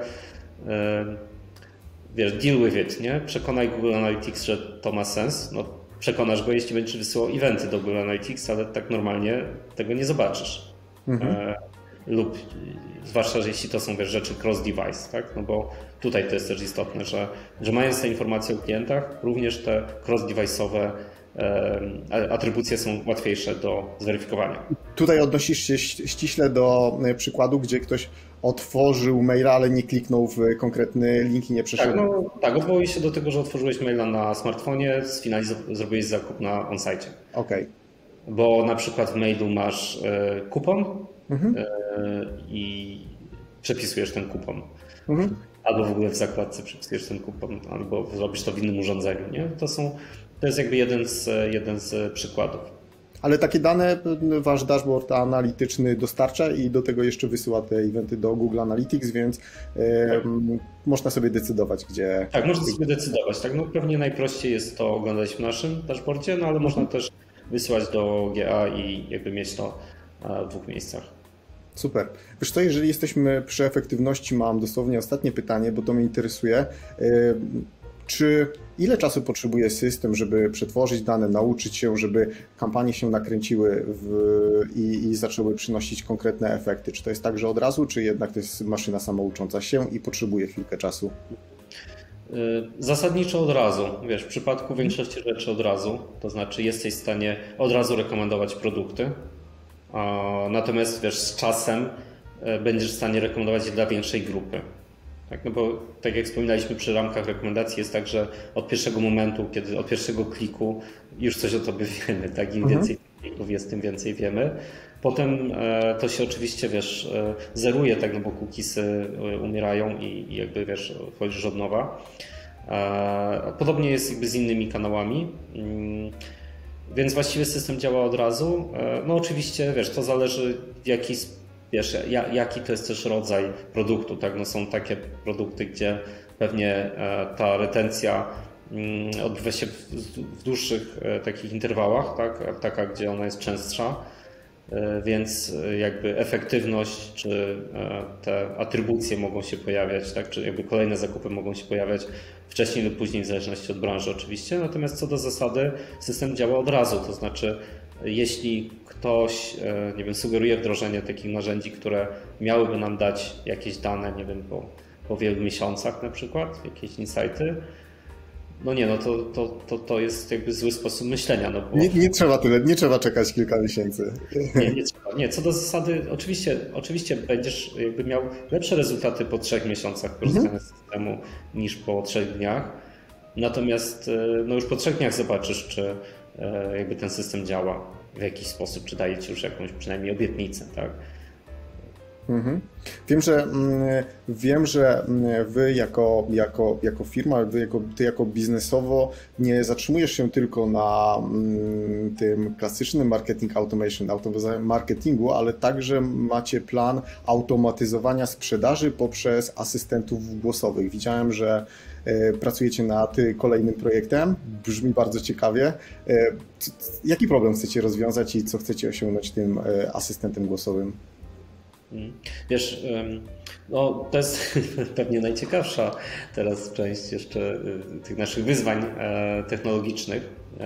wiesz, deal with it, nie? Przekonaj Google Analytics, że to ma sens, no przekonasz go, jeśli będziesz wysyłał eventy do Google Analytics, ale tak normalnie tego nie zobaczysz. Mhm. E, lub zwłaszcza, że jeśli to są wiesz, rzeczy cross-device, tak? No bo tutaj to jest też istotne, że, że mając te informacje o klientach, również te cross-device'owe e, atrybucje są łatwiejsze do zweryfikowania. Tutaj odnosisz się ściśle do przykładu, gdzie ktoś otworzył maila, ale nie kliknął w konkretny link i nie przeszedł. Tak, no, tak, odwołuje się do tego, że otworzyłeś maila na smartfonie, sfinaliz- zrobiłeś zakup na on-site. Okej. Okay. Bo na przykład w mailu masz e, kupon mhm. e, i przepisujesz ten kupon. Mhm. Albo w ogóle w zakładce przepisujesz ten kupon, albo zrobisz to w innym urządzeniu. Nie? To, są, to jest jakby jeden z, jeden z przykładów. Ale takie dane wasz dashboard analityczny dostarcza i do tego jeszcze wysyła te eventy do Google Analytics, więc e, można sobie decydować, gdzie... Tak, można sobie decydować. Tak? No, pewnie najprościej jest to oglądać w naszym dashboardzie, no ale można mhm. też wysyłać do G A i jakby mieć to w dwóch miejscach. Super. Wiesz co, jeżeli jesteśmy przy efektywności, mam dosłownie ostatnie pytanie, bo to mnie interesuje. Czy ile czasu potrzebuje system, żeby przetworzyć dane, nauczyć się, żeby kampanie się nakręciły w, i, i zaczęły przynosić konkretne efekty? Czy to jest tak, że od razu, czy jednak to jest maszyna samoucząca się i potrzebuje chwilkę czasu? Zasadniczo od razu. Wiesz, w przypadku większości rzeczy od razu, to znaczy jesteś w stanie od razu rekomendować produkty, natomiast wiesz, z czasem będziesz w stanie rekomendować je dla większej grupy. Tak, no bo tak jak wspominaliśmy przy ramkach rekomendacji jest tak, że od pierwszego momentu, kiedy od pierwszego kliku już coś o tobie wiemy, tak? Im mhm. więcej klików jest, tym więcej wiemy. Potem e, to się oczywiście, wiesz, e, zeruje, tak, no bo cookiesy umierają i, i jakby, wiesz, wchodzisz od nowa. E, podobnie jest jakby z innymi kanałami. Mm, więc właściwie system działa od razu. E, no oczywiście, wiesz, to zależy w jaki sposób. Wiesz, jaki to jest też rodzaj produktu, tak? No są takie produkty, gdzie pewnie ta retencja odbywa się w dłuższych takich interwałach, tak? Taka, gdzie ona jest częstsza. więc jakby efektywność czy te atrybucje mogą się pojawiać, tak? Czy jakby kolejne zakupy mogą się pojawiać wcześniej lub później w zależności od branży oczywiście. Natomiast co do zasady system działa od razu, to znaczy jeśli ktoś, nie wiem, sugeruje wdrożenie takich narzędzi, które miałyby nam dać jakieś dane, nie wiem, po, po wielu miesiącach na przykład, jakieś insighty, no nie, no to, to, to, to jest jakby zły sposób myślenia. No bo... nie, nie trzeba tyle, nie trzeba czekać kilka miesięcy. Nie, nie trzeba. Nie, co do zasady, oczywiście, oczywiście będziesz jakby miał lepsze rezultaty po trzech miesiącach korzystania mhm. z systemu niż po trzech dniach. Natomiast no już po trzech dniach zobaczysz, czy jakby ten system działa w jakiś sposób, czy daje ci już jakąś przynajmniej obietnicę, tak? Mhm. Wiem, że wiem, że wy jako, jako, jako firma, wy jako, ty jako biznesowo nie zatrzymujesz się tylko na tym klasycznym marketing automation, marketingu, ale także macie plan automatyzowania sprzedaży poprzez asystentów głosowych. Widziałem, że pracujecie nad kolejnym projektem, brzmi bardzo ciekawie. Jaki problem chcecie rozwiązać i co chcecie osiągnąć tym asystentem głosowym? Wiesz, no to jest pewnie najciekawsza teraz część jeszcze tych naszych wyzwań technologicznych,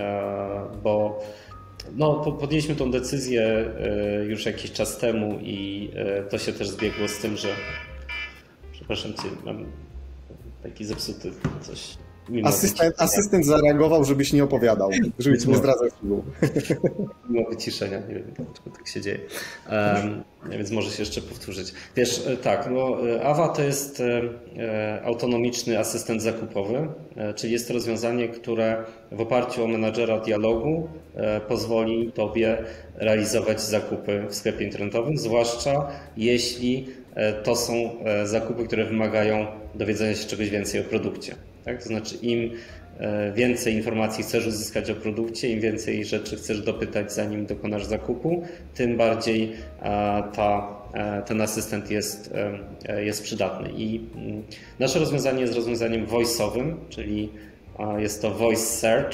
bo no, podjęliśmy tą decyzję już jakiś czas temu i to się też zbiegło z tym, że przepraszam cię, mam taki zepsuty coś. Asystent, asystent zareagował, żebyś nie opowiadał, żebyś nie zdradzał szczegółów. Mimo wyciszenia, nie wiem dlaczego tak się dzieje, um, więc może się jeszcze powtórzyć. Wiesz, tak, no, Ava to jest e, autonomiczny asystent zakupowy, e, czyli jest to rozwiązanie, które w oparciu o menadżera dialogu e, pozwoli Tobie realizować zakupy w sklepie internetowym, zwłaszcza jeśli e, to są e, zakupy, które wymagają dowiedzenia się czegoś więcej o produkcie. Tak? To znaczy im więcej informacji chcesz uzyskać o produkcie, im więcej rzeczy chcesz dopytać zanim dokonasz zakupu, tym bardziej ta, ten asystent jest, jest przydatny. I nasze rozwiązanie jest rozwiązaniem voice'owym, czyli jest to voice search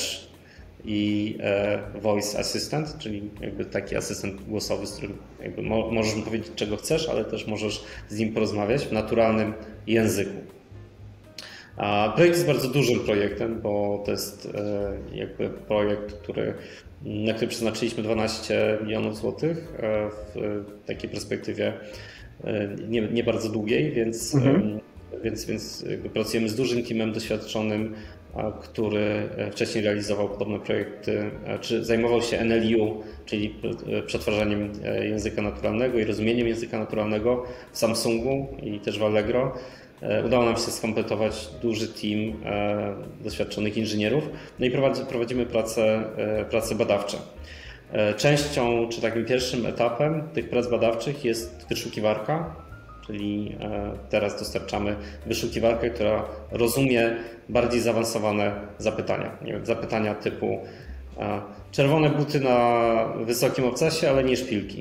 i voice assistant, czyli jakby taki asystent głosowy, z którym jakby możesz mu powiedzieć czego chcesz, ale też możesz z nim porozmawiać w naturalnym języku. Projekt jest bardzo dużym projektem, bo to jest jakby projekt, który, na który przeznaczyliśmy dwanaście milionów złotych w takiej perspektywie nie, nie bardzo długiej, więc, mhm. więc, więc jakby pracujemy z dużym teamem doświadczonym, który wcześniej realizował podobne projekty, czy zajmował się N L U, czyli przetwarzaniem języka naturalnego i rozumieniem języka naturalnego w Samsungu i też w Allegro. Udało nam się skompletować duży team doświadczonych inżynierów, no i prowadzimy prace, prace badawcze. Częścią, czy takim pierwszym etapem tych prac badawczych jest wyszukiwarka, czyli teraz dostarczamy wyszukiwarkę, która rozumie bardziej zaawansowane zapytania. Nie wiem, zapytania typu czerwone buty na wysokim obcasie, ale nie szpilki.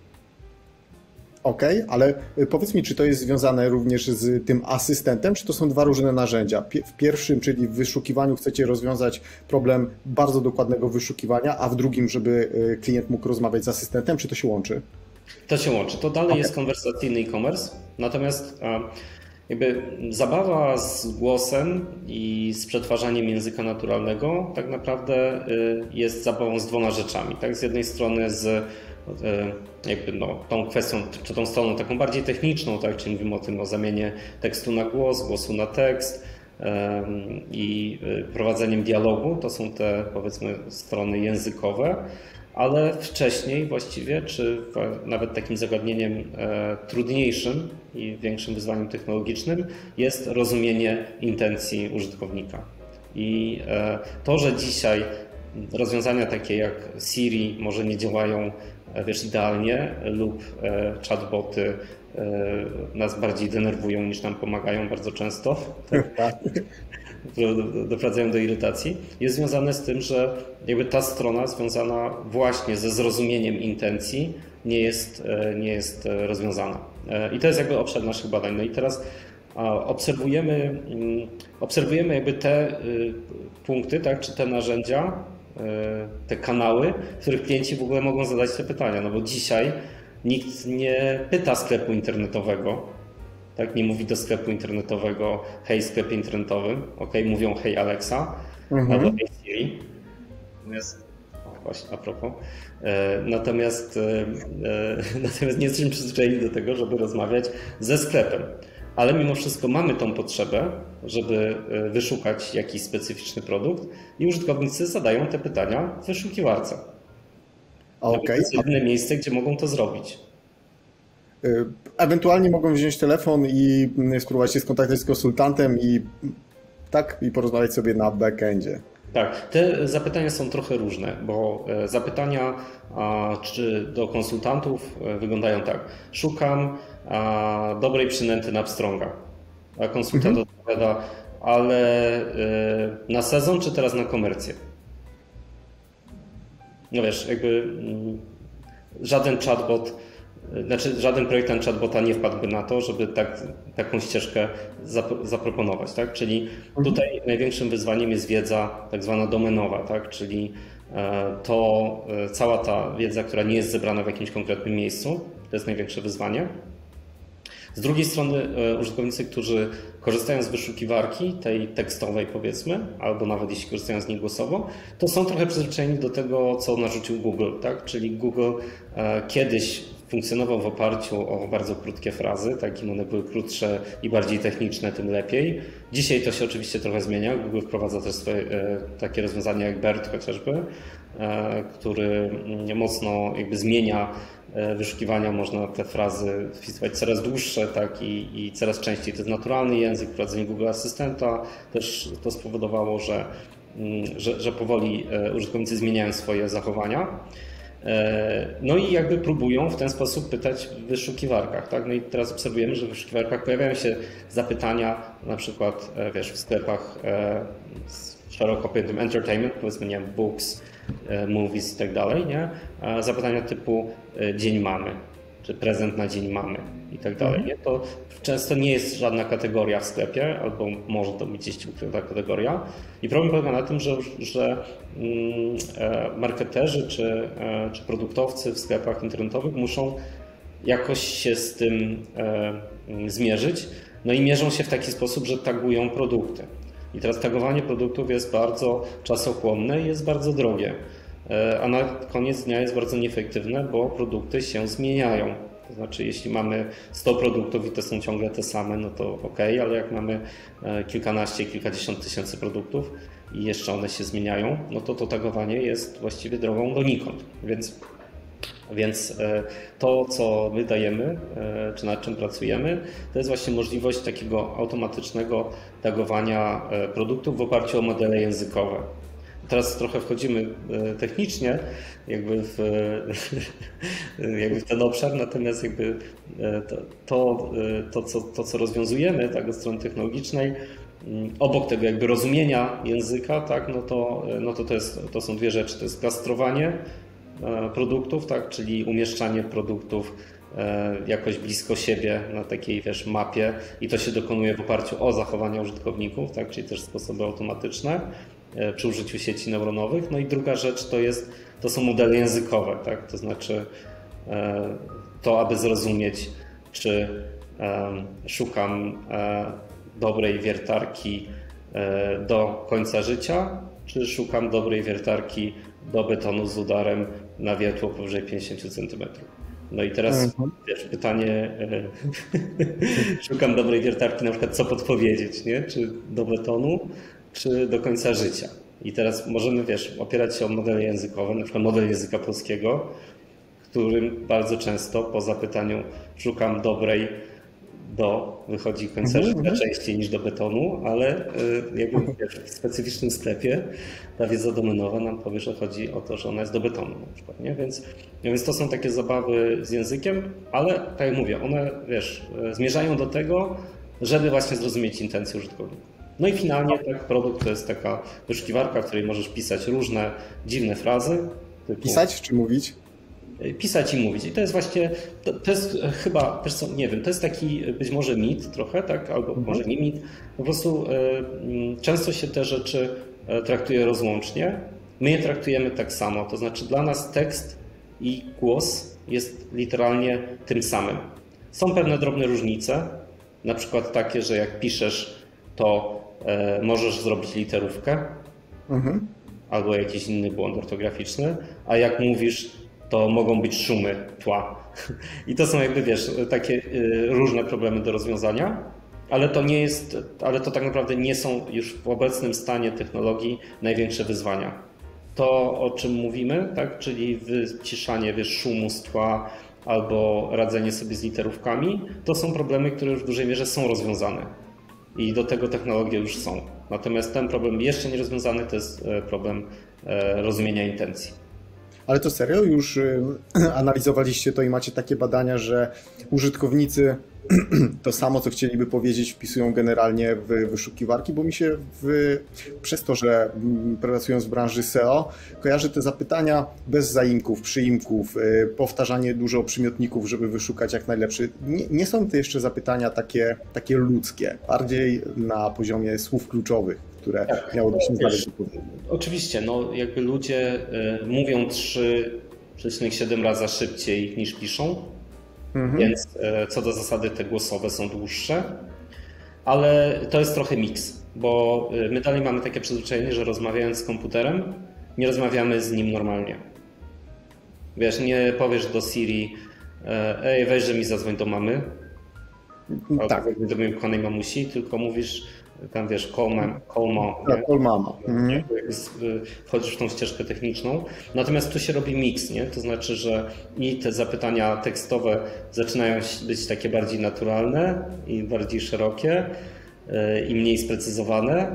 Okej, okay, ale powiedz mi, czy to jest związane również z tym asystentem, czy to są dwa różne narzędzia? W pierwszym, czyli w wyszukiwaniu chcecie rozwiązać problem bardzo dokładnego wyszukiwania, a w drugim, żeby klient mógł rozmawiać z asystentem, czy to się łączy? To się łączy. To dalej okay. jest konwersacyjny e-commerce, natomiast jakby zabawa z głosem i z przetwarzaniem języka naturalnego tak naprawdę jest zabawą z dwoma rzeczami. Tak? Z jednej strony z jakby no, tą kwestią, czy tą stroną taką bardziej techniczną, tak? Czyli mówimy o tym o zamianie tekstu na głos, głosu na tekst um, i prowadzeniem dialogu. To są te, powiedzmy, strony językowe, ale wcześniej właściwie, czy nawet takim zagadnieniem e, trudniejszym i większym wyzwaniem technologicznym jest rozumienie intencji użytkownika. I e, to, że dzisiaj rozwiązania takie jak Siri może nie działają wiesz, idealnie lub e, chatboty e, nas bardziej denerwują niż nam pomagają bardzo często, tak? Doprowadzają do irytacji, jest związane z tym, że jakby ta strona związana właśnie ze zrozumieniem intencji nie jest, e, nie jest rozwiązana. E, I to jest jakby obszar naszych badań. No i teraz obserwujemy, obserwujemy jakby te punkty, tak, czy te narzędzia te kanały, w których klienci w ogóle mogą zadać te pytania, no bo dzisiaj nikt nie pyta sklepu internetowego, tak, nie mówi do sklepu internetowego hej sklepie internetowym, ok, mówią hej Alexa, mhm. albo hej Siri. Natomiast, właśnie a propos, natomiast, natomiast nie jesteśmy przyzwyczajeni do tego, żeby rozmawiać ze sklepem. Ale mimo wszystko mamy tą potrzebę, żeby wyszukać jakiś specyficzny produkt i użytkownicy zadają te pytania w wyszukiwarce. Okay. To jest jedyne miejsce, gdzie mogą to zrobić. Ewentualnie mogą wziąć telefon i spróbować się skontaktować z konsultantem i tak i porozmawiać sobie na backendzie. Tak, te zapytania są trochę różne, bo zapytania czy do konsultantów wyglądają tak. Szukam dobrej przynęty na Armstronga. A konsultant mhm. odpowiada, ale na sezon czy teraz na komercję? No wiesz, jakby żaden chatbot, znaczy żaden projektant chatbota nie wpadłby na to, żeby tak, taką ścieżkę zaproponować, tak? Czyli tutaj największym wyzwaniem jest wiedza tak zwana domenowa, tak? Czyli to cała ta wiedza, która nie jest zebrana w jakimś konkretnym miejscu, to jest największe wyzwanie. Z drugiej strony użytkownicy, którzy korzystają z wyszukiwarki, tej tekstowej powiedzmy, albo nawet jeśli korzystają z niej głosowo, to są trochę przyzwyczajeni do tego, co narzucił Google, tak? Czyli Google kiedyś funkcjonował w oparciu o bardzo krótkie frazy, tak, im one były krótsze i bardziej techniczne, tym lepiej. Dzisiaj to się oczywiście trochę zmienia. Google wprowadza też swoje takie rozwiązania jak BERT chociażby, który mocno jakby zmienia wyszukiwania, można te frazy wpisywać coraz dłuższe, tak, i, i coraz częściej. To jest naturalny język, wprowadzenie Google Asystenta też to spowodowało, że, że, że powoli użytkownicy zmieniają swoje zachowania. No i jakby próbują w ten sposób pytać w wyszukiwarkach, tak? No i teraz obserwujemy, że w wyszukiwarkach pojawiają się zapytania, na przykład wiesz, w sklepach z szeroko pojętym entertainment, powiedzmy, nie wiem, books, movies i tak dalej, nie? Zapytania typu dzień mamy, czy prezent na dzień mamy i tak dalej, nie? To często nie jest żadna kategoria w sklepie, albo może to być gdzieś ukryta kategoria. I problem polega na tym, że, że marketerzy czy, czy produktowcy w sklepach internetowych muszą jakoś się z tym zmierzyć. No i mierzą się w taki sposób, że tagują produkty. I teraz tagowanie produktów jest bardzo czasochłonne i jest bardzo drogie. A na koniec dnia jest bardzo nieefektywne, bo produkty się zmieniają. To znaczy, jeśli mamy sto produktów i to są ciągle te same, no to ok, ale jak mamy kilkanaście, kilkadziesiąt tysięcy produktów i jeszcze one się zmieniają, no to to tagowanie jest właściwie drogą donikąd. Więc, więc to, co my dajemy, czy nad czym pracujemy, to jest właśnie możliwość takiego automatycznego tagowania produktów w oparciu o modele językowe. Teraz trochę wchodzimy technicznie jakby w, jakby w ten obszar, natomiast jakby to, to, to, co, to co rozwiązujemy tak, od strony technologicznej, obok tego jakby rozumienia języka, tak, no to, no to, to, jest, to są dwie rzeczy. To jest klastrowanie produktów, tak, czyli umieszczanie produktów jakoś blisko siebie na takiej, wiesz, mapie i to się dokonuje w oparciu o zachowania użytkowników, tak, czyli też sposoby automatyczne przy użyciu sieci neuronowych. No i druga rzecz to jest, to są modele językowe, tak? To znaczy to, aby zrozumieć, czy szukam dobrej wiertarki do końca życia, czy szukam dobrej wiertarki do betonu z udarem na wiertło powyżej pięćdziesiąt centymetrów. No i teraz mhm. wiesz, pytanie, szukam dobrej wiertarki, na przykład co podpowiedzieć, nie? Czy do betonu, czy do końca życia. I teraz możemy, wiesz, opierać się o modele językowe, na przykład model języka polskiego, w którym bardzo często po zapytaniu szukam dobrej do wychodzi końca mm-hmm. życia częściej niż do betonu, ale jakby wiesz, w specyficznym sklepie ta wiedza domenowa nam powie, że chodzi o to, że ona jest do betonu na przykład, nie? Więc, więc to są takie zabawy z językiem, ale tak jak mówię, one, wiesz, zmierzają do tego, żeby właśnie zrozumieć intencje użytkownika. No i finalnie tak, produkt to jest taka wyszukiwarka, w której możesz pisać różne dziwne frazy. Typu... Pisać czy mówić? Pisać i mówić. I to jest właśnie, to, to jest chyba, wiesz co, nie wiem, to jest taki być może mit trochę, tak, albo mhm. może nie mit. Po prostu y, często się te rzeczy traktuje rozłącznie my je traktujemy tak samo. To znaczy dla nas tekst i głos jest literalnie tym samym. Są pewne drobne różnice, na przykład takie, że jak piszesz, to e, możesz zrobić literówkę mhm. albo jakiś inny błąd ortograficzny, a jak mówisz, to mogą być szumy tła. I to są jakby, wiesz, takie y, różne problemy do rozwiązania, ale to nie jest, ale to tak naprawdę nie są już w obecnym stanie technologii największe wyzwania. To, o czym mówimy, tak, czyli wyciszanie, wiesz, szumu z tła albo radzenie sobie z literówkami, to są problemy, które już w dużej mierze są rozwiązane i do tego technologie już są. Natomiast ten problem jeszcze nie rozwiązany to jest problem rozumienia intencji. Ale to serio? Już analizowaliście to i macie takie badania, że użytkownicy to samo, co chcieliby powiedzieć, wpisują generalnie w wyszukiwarki, bo mi się w, przez to, że pracując w branży S E O, kojarzy te zapytania bez zaimków, przyimków, powtarzanie dużo przymiotników, żeby wyszukać jak najlepszy. Nie, nie są to jeszcze zapytania takie, takie ludzkie, bardziej na poziomie słów kluczowych, które tak, miałoby się znaleźć. Oczywiście, no jakby ludzie y, mówią trzy przecinek siedem razy szybciej niż piszą. Mhm. Więc co do zasady te głosowe są dłuższe, ale to jest trochę miks, bo my dalej mamy takie przyzwyczajenie, że rozmawiając z komputerem nie rozmawiamy z nim normalnie. Wiesz, nie powiesz do Siri, ej, weź, że mi zadzwoń do mamy, albo tak. do mojej kochanej mamusi, tylko mówisz tam, wiesz, call, mom, call mom. Tak, call mama. Mhm. Wchodzisz w tą ścieżkę techniczną. Natomiast tu się robi miks, nie? To znaczy, że i te zapytania tekstowe zaczynają być takie bardziej naturalne i bardziej szerokie i mniej sprecyzowane,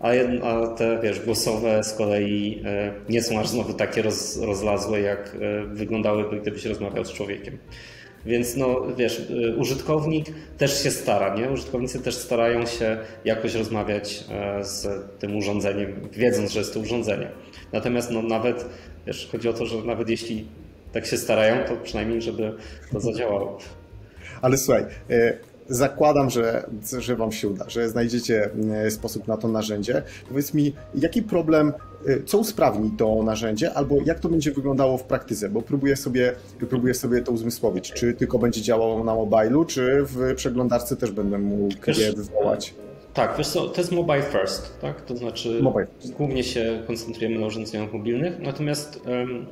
a te, wiesz, głosowe z kolei nie są aż znowu takie roz, rozlazłe, jak wyglądałyby, gdybyś rozmawiał z człowiekiem. Więc no wiesz, użytkownik też się stara, nie? Użytkownicy też starają się jakoś rozmawiać z tym urządzeniem, wiedząc, że jest to urządzenie. Natomiast no nawet, wiesz, chodzi o to, że nawet jeśli tak się starają, to przynajmniej, żeby to zadziałało. Ale słuchaj, zakładam, że, że wam się uda, że znajdziecie sposób na to narzędzie. Powiedz mi, jaki problem, co usprawni to narzędzie, albo jak to będzie wyglądało w praktyce, bo próbuję sobie, próbuję sobie to uzmysłowić. Czy tylko będzie działało na mobilu, czy w przeglądarce też będę mógł je wywołać? Tak, wiesz co, to jest mobile first, tak? To znaczy mobile. Głównie się koncentrujemy na urządzeniach mobilnych, natomiast um,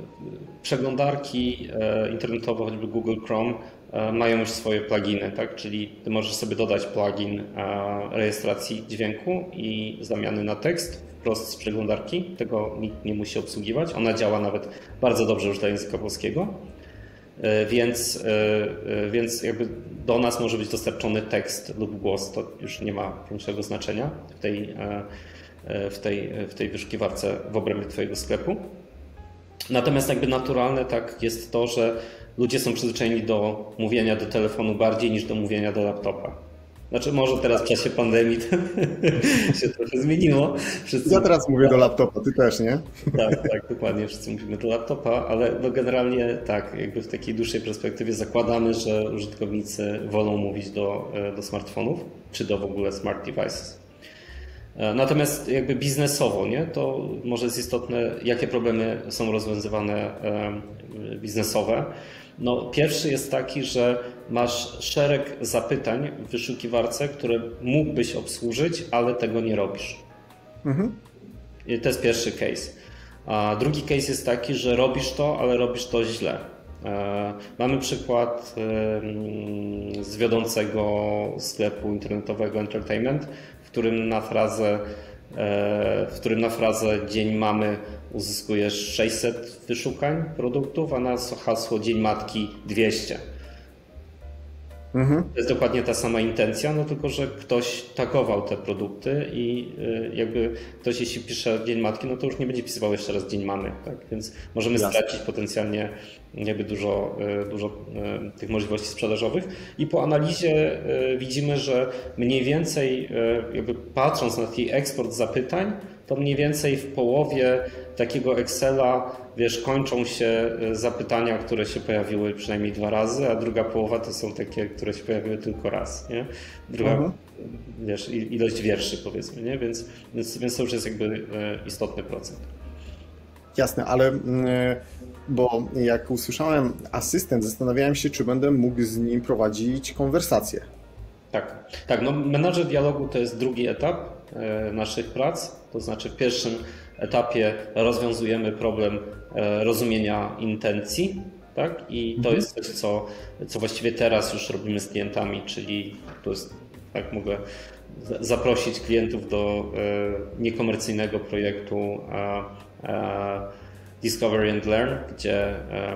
przeglądarki e, internetowe, choćby Google Chrome, e, mają już swoje pluginy, tak? Czyli ty możesz sobie dodać plugin e, rejestracji dźwięku i zamiany na tekst wprost z przeglądarki. Tego nikt nie musi obsługiwać. Ona działa nawet bardzo dobrze już dla języka polskiego. Więc, więc jakby do nas może być dostarczony tekst lub głos, to już nie ma większego znaczenia w tej, w tej, w tej wyszukiwarce w obrębie twojego sklepu. Natomiast jakby naturalne tak jest to, że ludzie są przyzwyczajeni do mówienia do telefonu bardziej niż do mówienia do laptopa. Znaczy może teraz w czasie pandemii to się trochę zmieniło. Wszyscy... Ja teraz mówię do laptopa, ty też, nie? Tak, tak, dokładnie. Wszyscy mówimy do laptopa, ale no generalnie tak, jakby w takiej dłuższej perspektywie zakładamy, że użytkownicy wolą mówić do, do smartfonów, czy do w ogóle smart devices. Natomiast jakby biznesowo, nie, to może jest istotne, jakie problemy są rozwiązywane biznesowe. No, pierwszy jest taki, że masz szereg zapytań w wyszukiwarce, które mógłbyś obsłużyć, ale tego nie robisz. Mhm. I to jest pierwszy case. A drugi case jest taki, że robisz to, ale robisz to źle. Mamy przykład z wiodącego sklepu internetowego Entertainment, w którym na frazę, w którym na frazę dzień mamy uzyskujesz sześćset wyszukań produktów, a na hasło dzień matki dwieście. Mhm. To jest dokładnie ta sama intencja, no tylko że ktoś tagował te produkty i jakby ktoś jeśli pisze dzień matki, no to już nie będzie pisywał jeszcze raz dzień mamy, tak? Więc możemy Jasne. stracić potencjalnie jakby dużo, dużo tych możliwości sprzedażowych i po analizie widzimy, że mniej więcej jakby patrząc na taki eksport zapytań, to mniej więcej w połowie takiego Excela, wiesz, kończą się zapytania, które się pojawiły przynajmniej dwa razy, a druga połowa to są takie, które się pojawiły tylko raz, nie? Druga, mhm. wiesz, ilość wierszy powiedzmy, nie? Więc, więc, więc to już jest jakby istotny procent. Jasne, ale bo jak usłyszałem asystent, zastanawiałem się, czy będę mógł z nim prowadzić konwersację. Tak, tak. No, menadżer dialogu to jest drugi etap naszych prac. To znaczy w pierwszym etapie rozwiązujemy problem rozumienia intencji, tak? I to mhm. jest coś, co, co właściwie teraz już robimy z klientami, czyli to jest, tak mogę zaprosić klientów do niekomercyjnego projektu Discovery and Learn, gdzie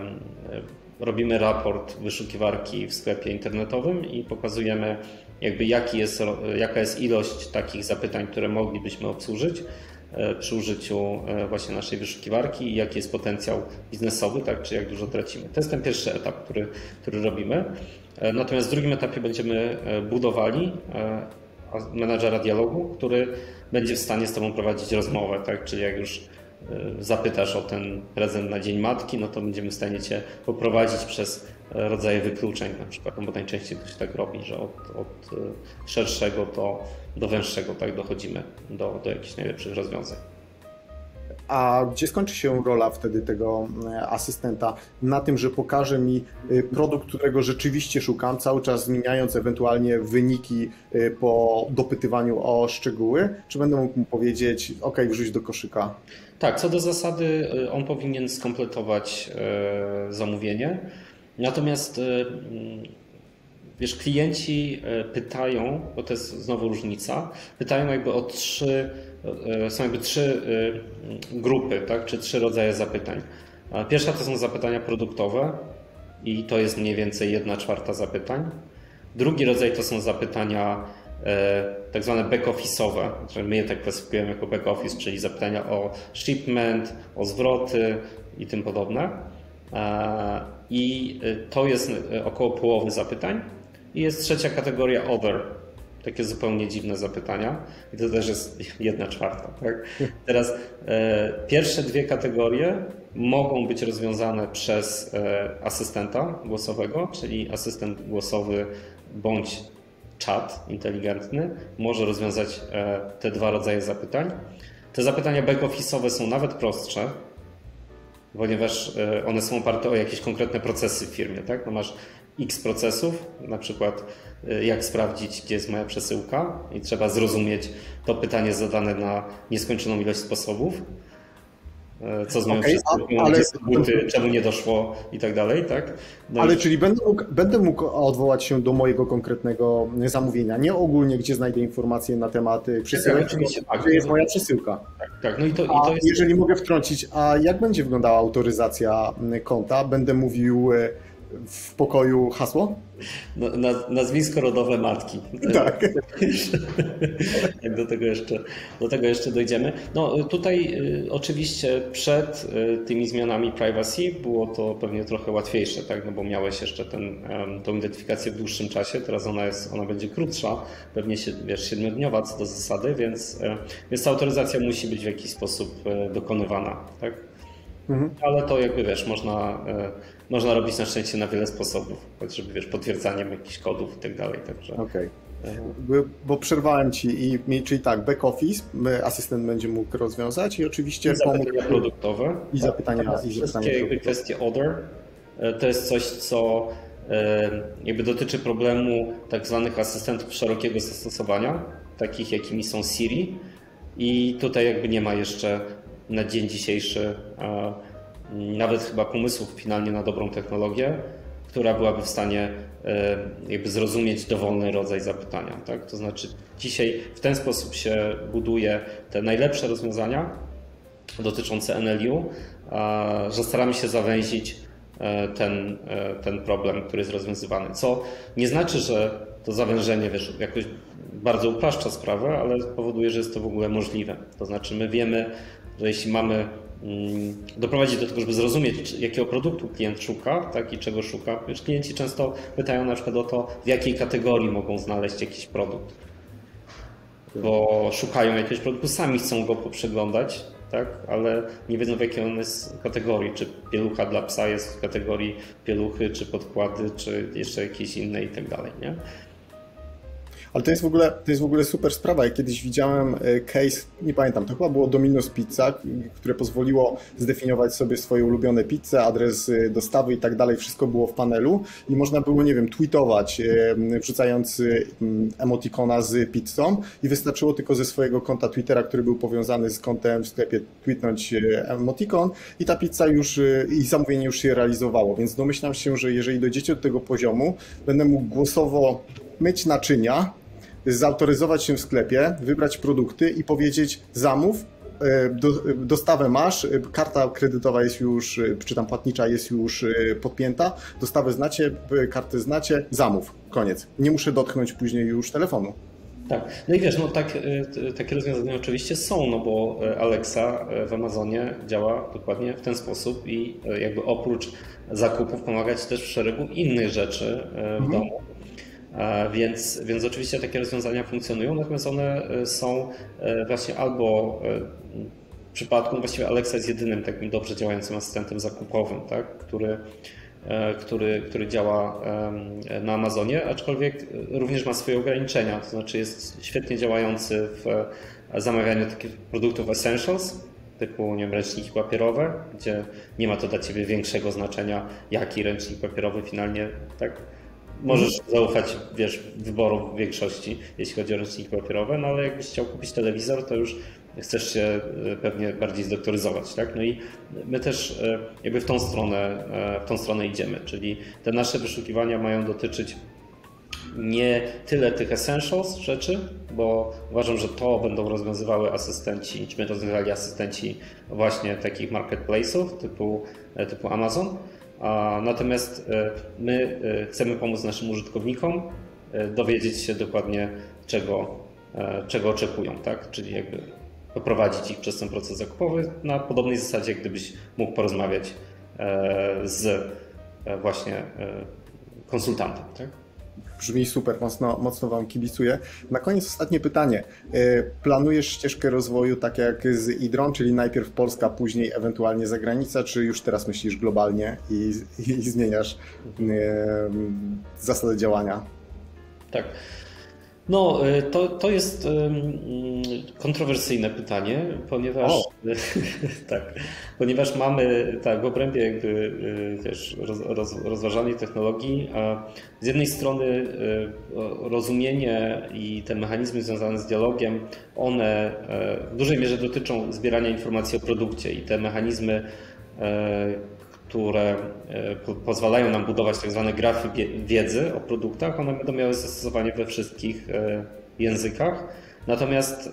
robimy raport wyszukiwarki w sklepie internetowym i pokazujemy jakby jaki jest, jaka jest ilość takich zapytań, które moglibyśmy obsłużyć przy użyciu właśnie naszej wyszukiwarki i jaki jest potencjał biznesowy, tak, czy jak dużo tracimy. To jest ten pierwszy etap, który, który robimy. Natomiast w drugim etapie będziemy budowali menadżera dialogu, który będzie w stanie z Tobą prowadzić rozmowę, tak, czyli jak już zapytasz o ten prezent na Dzień Matki, no to będziemy w stanie Cię poprowadzić przez rodzaje wykluczeń na przykład, no bo najczęściej to się tak robi, że od, od szerszego do, do węższego tak dochodzimy do, do jakichś najlepszych rozwiązań. A gdzie skończy się rola wtedy tego asystenta? Na tym, że pokaże mi produkt, którego rzeczywiście szukam, cały czas zmieniając ewentualnie wyniki po dopytywaniu o szczegóły? Czy będę mógł mu powiedzieć, OK, wrzuć do koszyka? Tak, co do zasady on powinien skompletować zamówienie. Natomiast wiesz, klienci pytają, bo to jest znowu różnica, pytają jakby o trzy, są jakby trzy grupy, tak, czy trzy rodzaje zapytań. Pierwsza to są zapytania produktowe i to jest mniej więcej jedna czwarta zapytań. Drugi rodzaj to są zapytania tak zwane back-office'owe, my je tak klasyfikujemy jako back-office, czyli zapytania o shipment, o zwroty i tym podobne. I to jest około połowy zapytań. I jest trzecia kategoria other, takie zupełnie dziwne zapytania i to też jest jedna czwarta. Tak? Teraz e, pierwsze dwie kategorie mogą być rozwiązane przez e, asystenta głosowego, czyli asystent głosowy bądź czat inteligentny może rozwiązać e, te dwa rodzaje zapytań. Te zapytania back-office'owe są nawet prostsze, ponieważ one są oparte o jakieś konkretne procesy w firmie. Tak? No masz X procesów, na przykład jak sprawdzić, gdzie jest moja przesyłka i trzeba zrozumieć to pytanie zadane na nieskończoną ilość sposobów. Co z moją okay, przesyłką, ale... gdzie są buty, czemu nie doszło i tak dalej. Tak? No ale i... czyli będę mógł, będę mógł odwołać się do mojego konkretnego zamówienia, nie ogólnie, gdzie znajdę informacje na temat przesyłek, tak, oczywiście, tak, gdzie jest moja przesyłka. Tak, tak. No i to, a i to jest... jeżeli mogę wtrącić, a jak będzie wyglądała autoryzacja konta? Będę mówił w pokoju hasło? No, nazwisko rodowe matki. Tak. Jak do tego jeszcze, do tego jeszcze dojdziemy. No tutaj y, oczywiście przed y, tymi zmianami privacy było to pewnie trochę łatwiejsze, tak? No bo miałeś jeszcze ten, um, tą identyfikację w dłuższym czasie, teraz ona jest, ona będzie krótsza, pewnie się, wiesz, siedmiodniowa co do zasady, więc, y, więc ta autoryzacja musi być w jakiś sposób y, dokonywana, tak? Mhm. Ale to jakby wiesz, można, y, można robić na szczęście na wiele sposobów, chociażby wiesz, potwierdzaniem jakichś kodów i tak dalej. Także... Okej, okay. Bo przerwałem Ci, i czyli tak, back office, asystent będzie mógł rozwiązać i oczywiście I zapytania pomógł... produktowe. I zapytania, tak, i wszystkie jakby kwestie other to jest coś, co jakby dotyczy problemu tak zwanych asystentów szerokiego zastosowania, takich jakimi są Siri i tutaj jakby nie ma jeszcze na dzień dzisiejszy nawet chyba pomysłów finalnie na dobrą technologię, która byłaby w stanie jakby zrozumieć dowolny rodzaj zapytania. Tak? To znaczy dzisiaj w ten sposób się buduje te najlepsze rozwiązania dotyczące N L U, że staramy się zawęzić ten, ten problem, który jest rozwiązywany. Co nie znaczy, że to zawężenie wiesz, jakoś bardzo upraszcza sprawę, ale powoduje, że jest to w ogóle możliwe. To znaczy my wiemy, że jeśli mamy doprowadzić do tego, żeby zrozumieć, jakiego produktu klient szuka, tak, i czego szuka. Wiesz, klienci często pytają na przykład o to, w jakiej kategorii mogą znaleźć jakiś produkt. Bo szukają jakiegoś produktu, sami chcą go poprzeglądać, tak, ale nie wiedzą, w jakiej on jest kategorii. Czy pielucha dla psa jest w kategorii pieluchy, czy podkłady, czy jeszcze jakieś inne i tak dalej, nie? Ale to jest w ogóle, to jest w ogóle super sprawa. Ja kiedyś widziałem case, nie pamiętam, to chyba było Domino's Pizza, które pozwoliło zdefiniować sobie swoje ulubione pizze, adres dostawy i tak dalej. Wszystko było w panelu i można było, nie wiem, tweetować, wrzucając emotikona z pizzą i wystarczyło tylko ze swojego konta Twittera, który był powiązany z kontem w sklepie, tweetnąć emotikon i ta pizza już, i zamówienie już się realizowało. Więc domyślam się, że jeżeli dojdziecie do tego poziomu, będę mógł głosowo myć naczynia, zautoryzować się w sklepie, wybrać produkty i powiedzieć zamów, do, dostawę masz, karta kredytowa jest już, czy tam płatnicza jest już podpięta, dostawę znacie, kartę znacie, zamów, koniec. Nie muszę dotknąć później już telefonu. Tak, no i wiesz, no tak, takie rozwiązania oczywiście są, no bo Alexa w Amazonie działa dokładnie w ten sposób i jakby oprócz zakupów pomagać też w szeregu innych rzeczy w mhm. domu. Więc, więc oczywiście takie rozwiązania funkcjonują, natomiast one są właśnie albo w przypadku, właściwie Alexa jest jedynym takim dobrze działającym asystentem zakupowym, tak, który, który, który działa na Amazonie, aczkolwiek również ma swoje ograniczenia, to znaczy jest świetnie działający w zamawianiu takich produktów essentials, typu, nie wiem, ręczniki papierowe, gdzie nie ma to dla Ciebie większego znaczenia, jaki ręcznik papierowy finalnie, tak. Możesz zaufać, wiesz, wyborom większości, jeśli chodzi o ręczniki papierowe, no ale jakbyś chciał kupić telewizor, to już chcesz się pewnie bardziej zdoktoryzować, tak? No i my też jakby w tą stronę, w tą stronę idziemy, czyli te nasze wyszukiwania mają dotyczyć nie tyle tych essentials rzeczy, bo uważam, że to będą rozwiązywały asystenci, czy będą rozwiązywali asystenci właśnie takich marketplace'ów typu, typu Amazon. Natomiast my chcemy pomóc naszym użytkownikom dowiedzieć się dokładnie, czego, czego oczekują, tak? Czyli jakby poprowadzić ich przez ten proces zakupowy na podobnej zasadzie, gdybyś mógł porozmawiać z właśnie konsultantem, tak? Brzmi super, mocno, mocno Wam kibicuję. Na koniec ostatnie pytanie. Planujesz ścieżkę rozwoju tak jak z Idron, czyli najpierw Polska, później ewentualnie zagranica, czy już teraz myślisz globalnie i, i zmieniasz zasady działania? Tak. No, to, to jest kontrowersyjne pytanie, ponieważ tak, ponieważ mamy tak, w obrębie jakby też roz, roz, rozważanej technologii, a z jednej strony rozumienie i te mechanizmy związane z dialogiem, one w dużej mierze dotyczą zbierania informacji o produkcie i te mechanizmy, które pozwalają nam budować tak zwane grafy wiedzy o produktach, one będą miały zastosowanie we wszystkich językach. Natomiast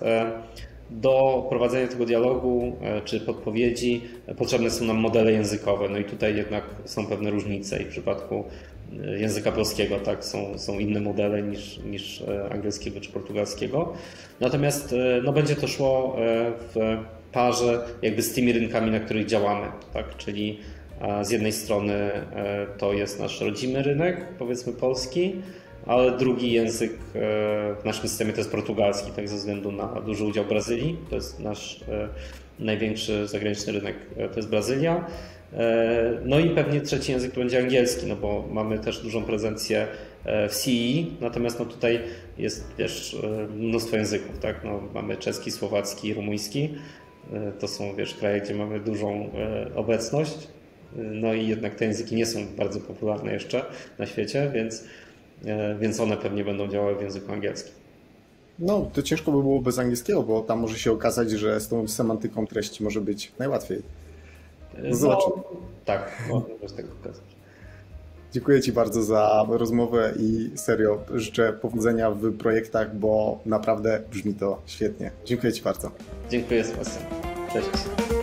do prowadzenia tego dialogu czy podpowiedzi potrzebne są nam modele językowe. No i tutaj jednak są pewne różnice i w przypadku języka polskiego tak, są, są inne modele niż, niż angielskiego czy portugalskiego. Natomiast no, będzie to szło w parze jakby z tymi rynkami, na których działamy, tak? Czyli z jednej strony to jest nasz rodzimy rynek, powiedzmy polski, ale drugi język w naszym systemie to jest portugalski, tak ze względu na duży udział Brazylii. To jest nasz największy zagraniczny rynek, to jest Brazylia. No i pewnie trzeci język to będzie angielski, no bo mamy też dużą prezencję w C E, natomiast no tutaj jest, wiesz, mnóstwo języków, tak? No, mamy czeski, słowacki, rumuński. To są, wiesz, kraje, gdzie mamy dużą obecność. No i jednak te języki nie są bardzo popularne jeszcze na świecie, więc, więc one pewnie będą działały w języku angielskim. No, to ciężko by było bez angielskiego, bo tam może się okazać, że z tą semantyką treści może być najłatwiej. No, zobaczymy. No, tak, może się tak okazać. Dziękuję Ci bardzo za rozmowę i serio życzę powodzenia w projektach, bo naprawdę brzmi to świetnie. Dziękuję Ci bardzo. Dziękuję, Sebastian. Cześć.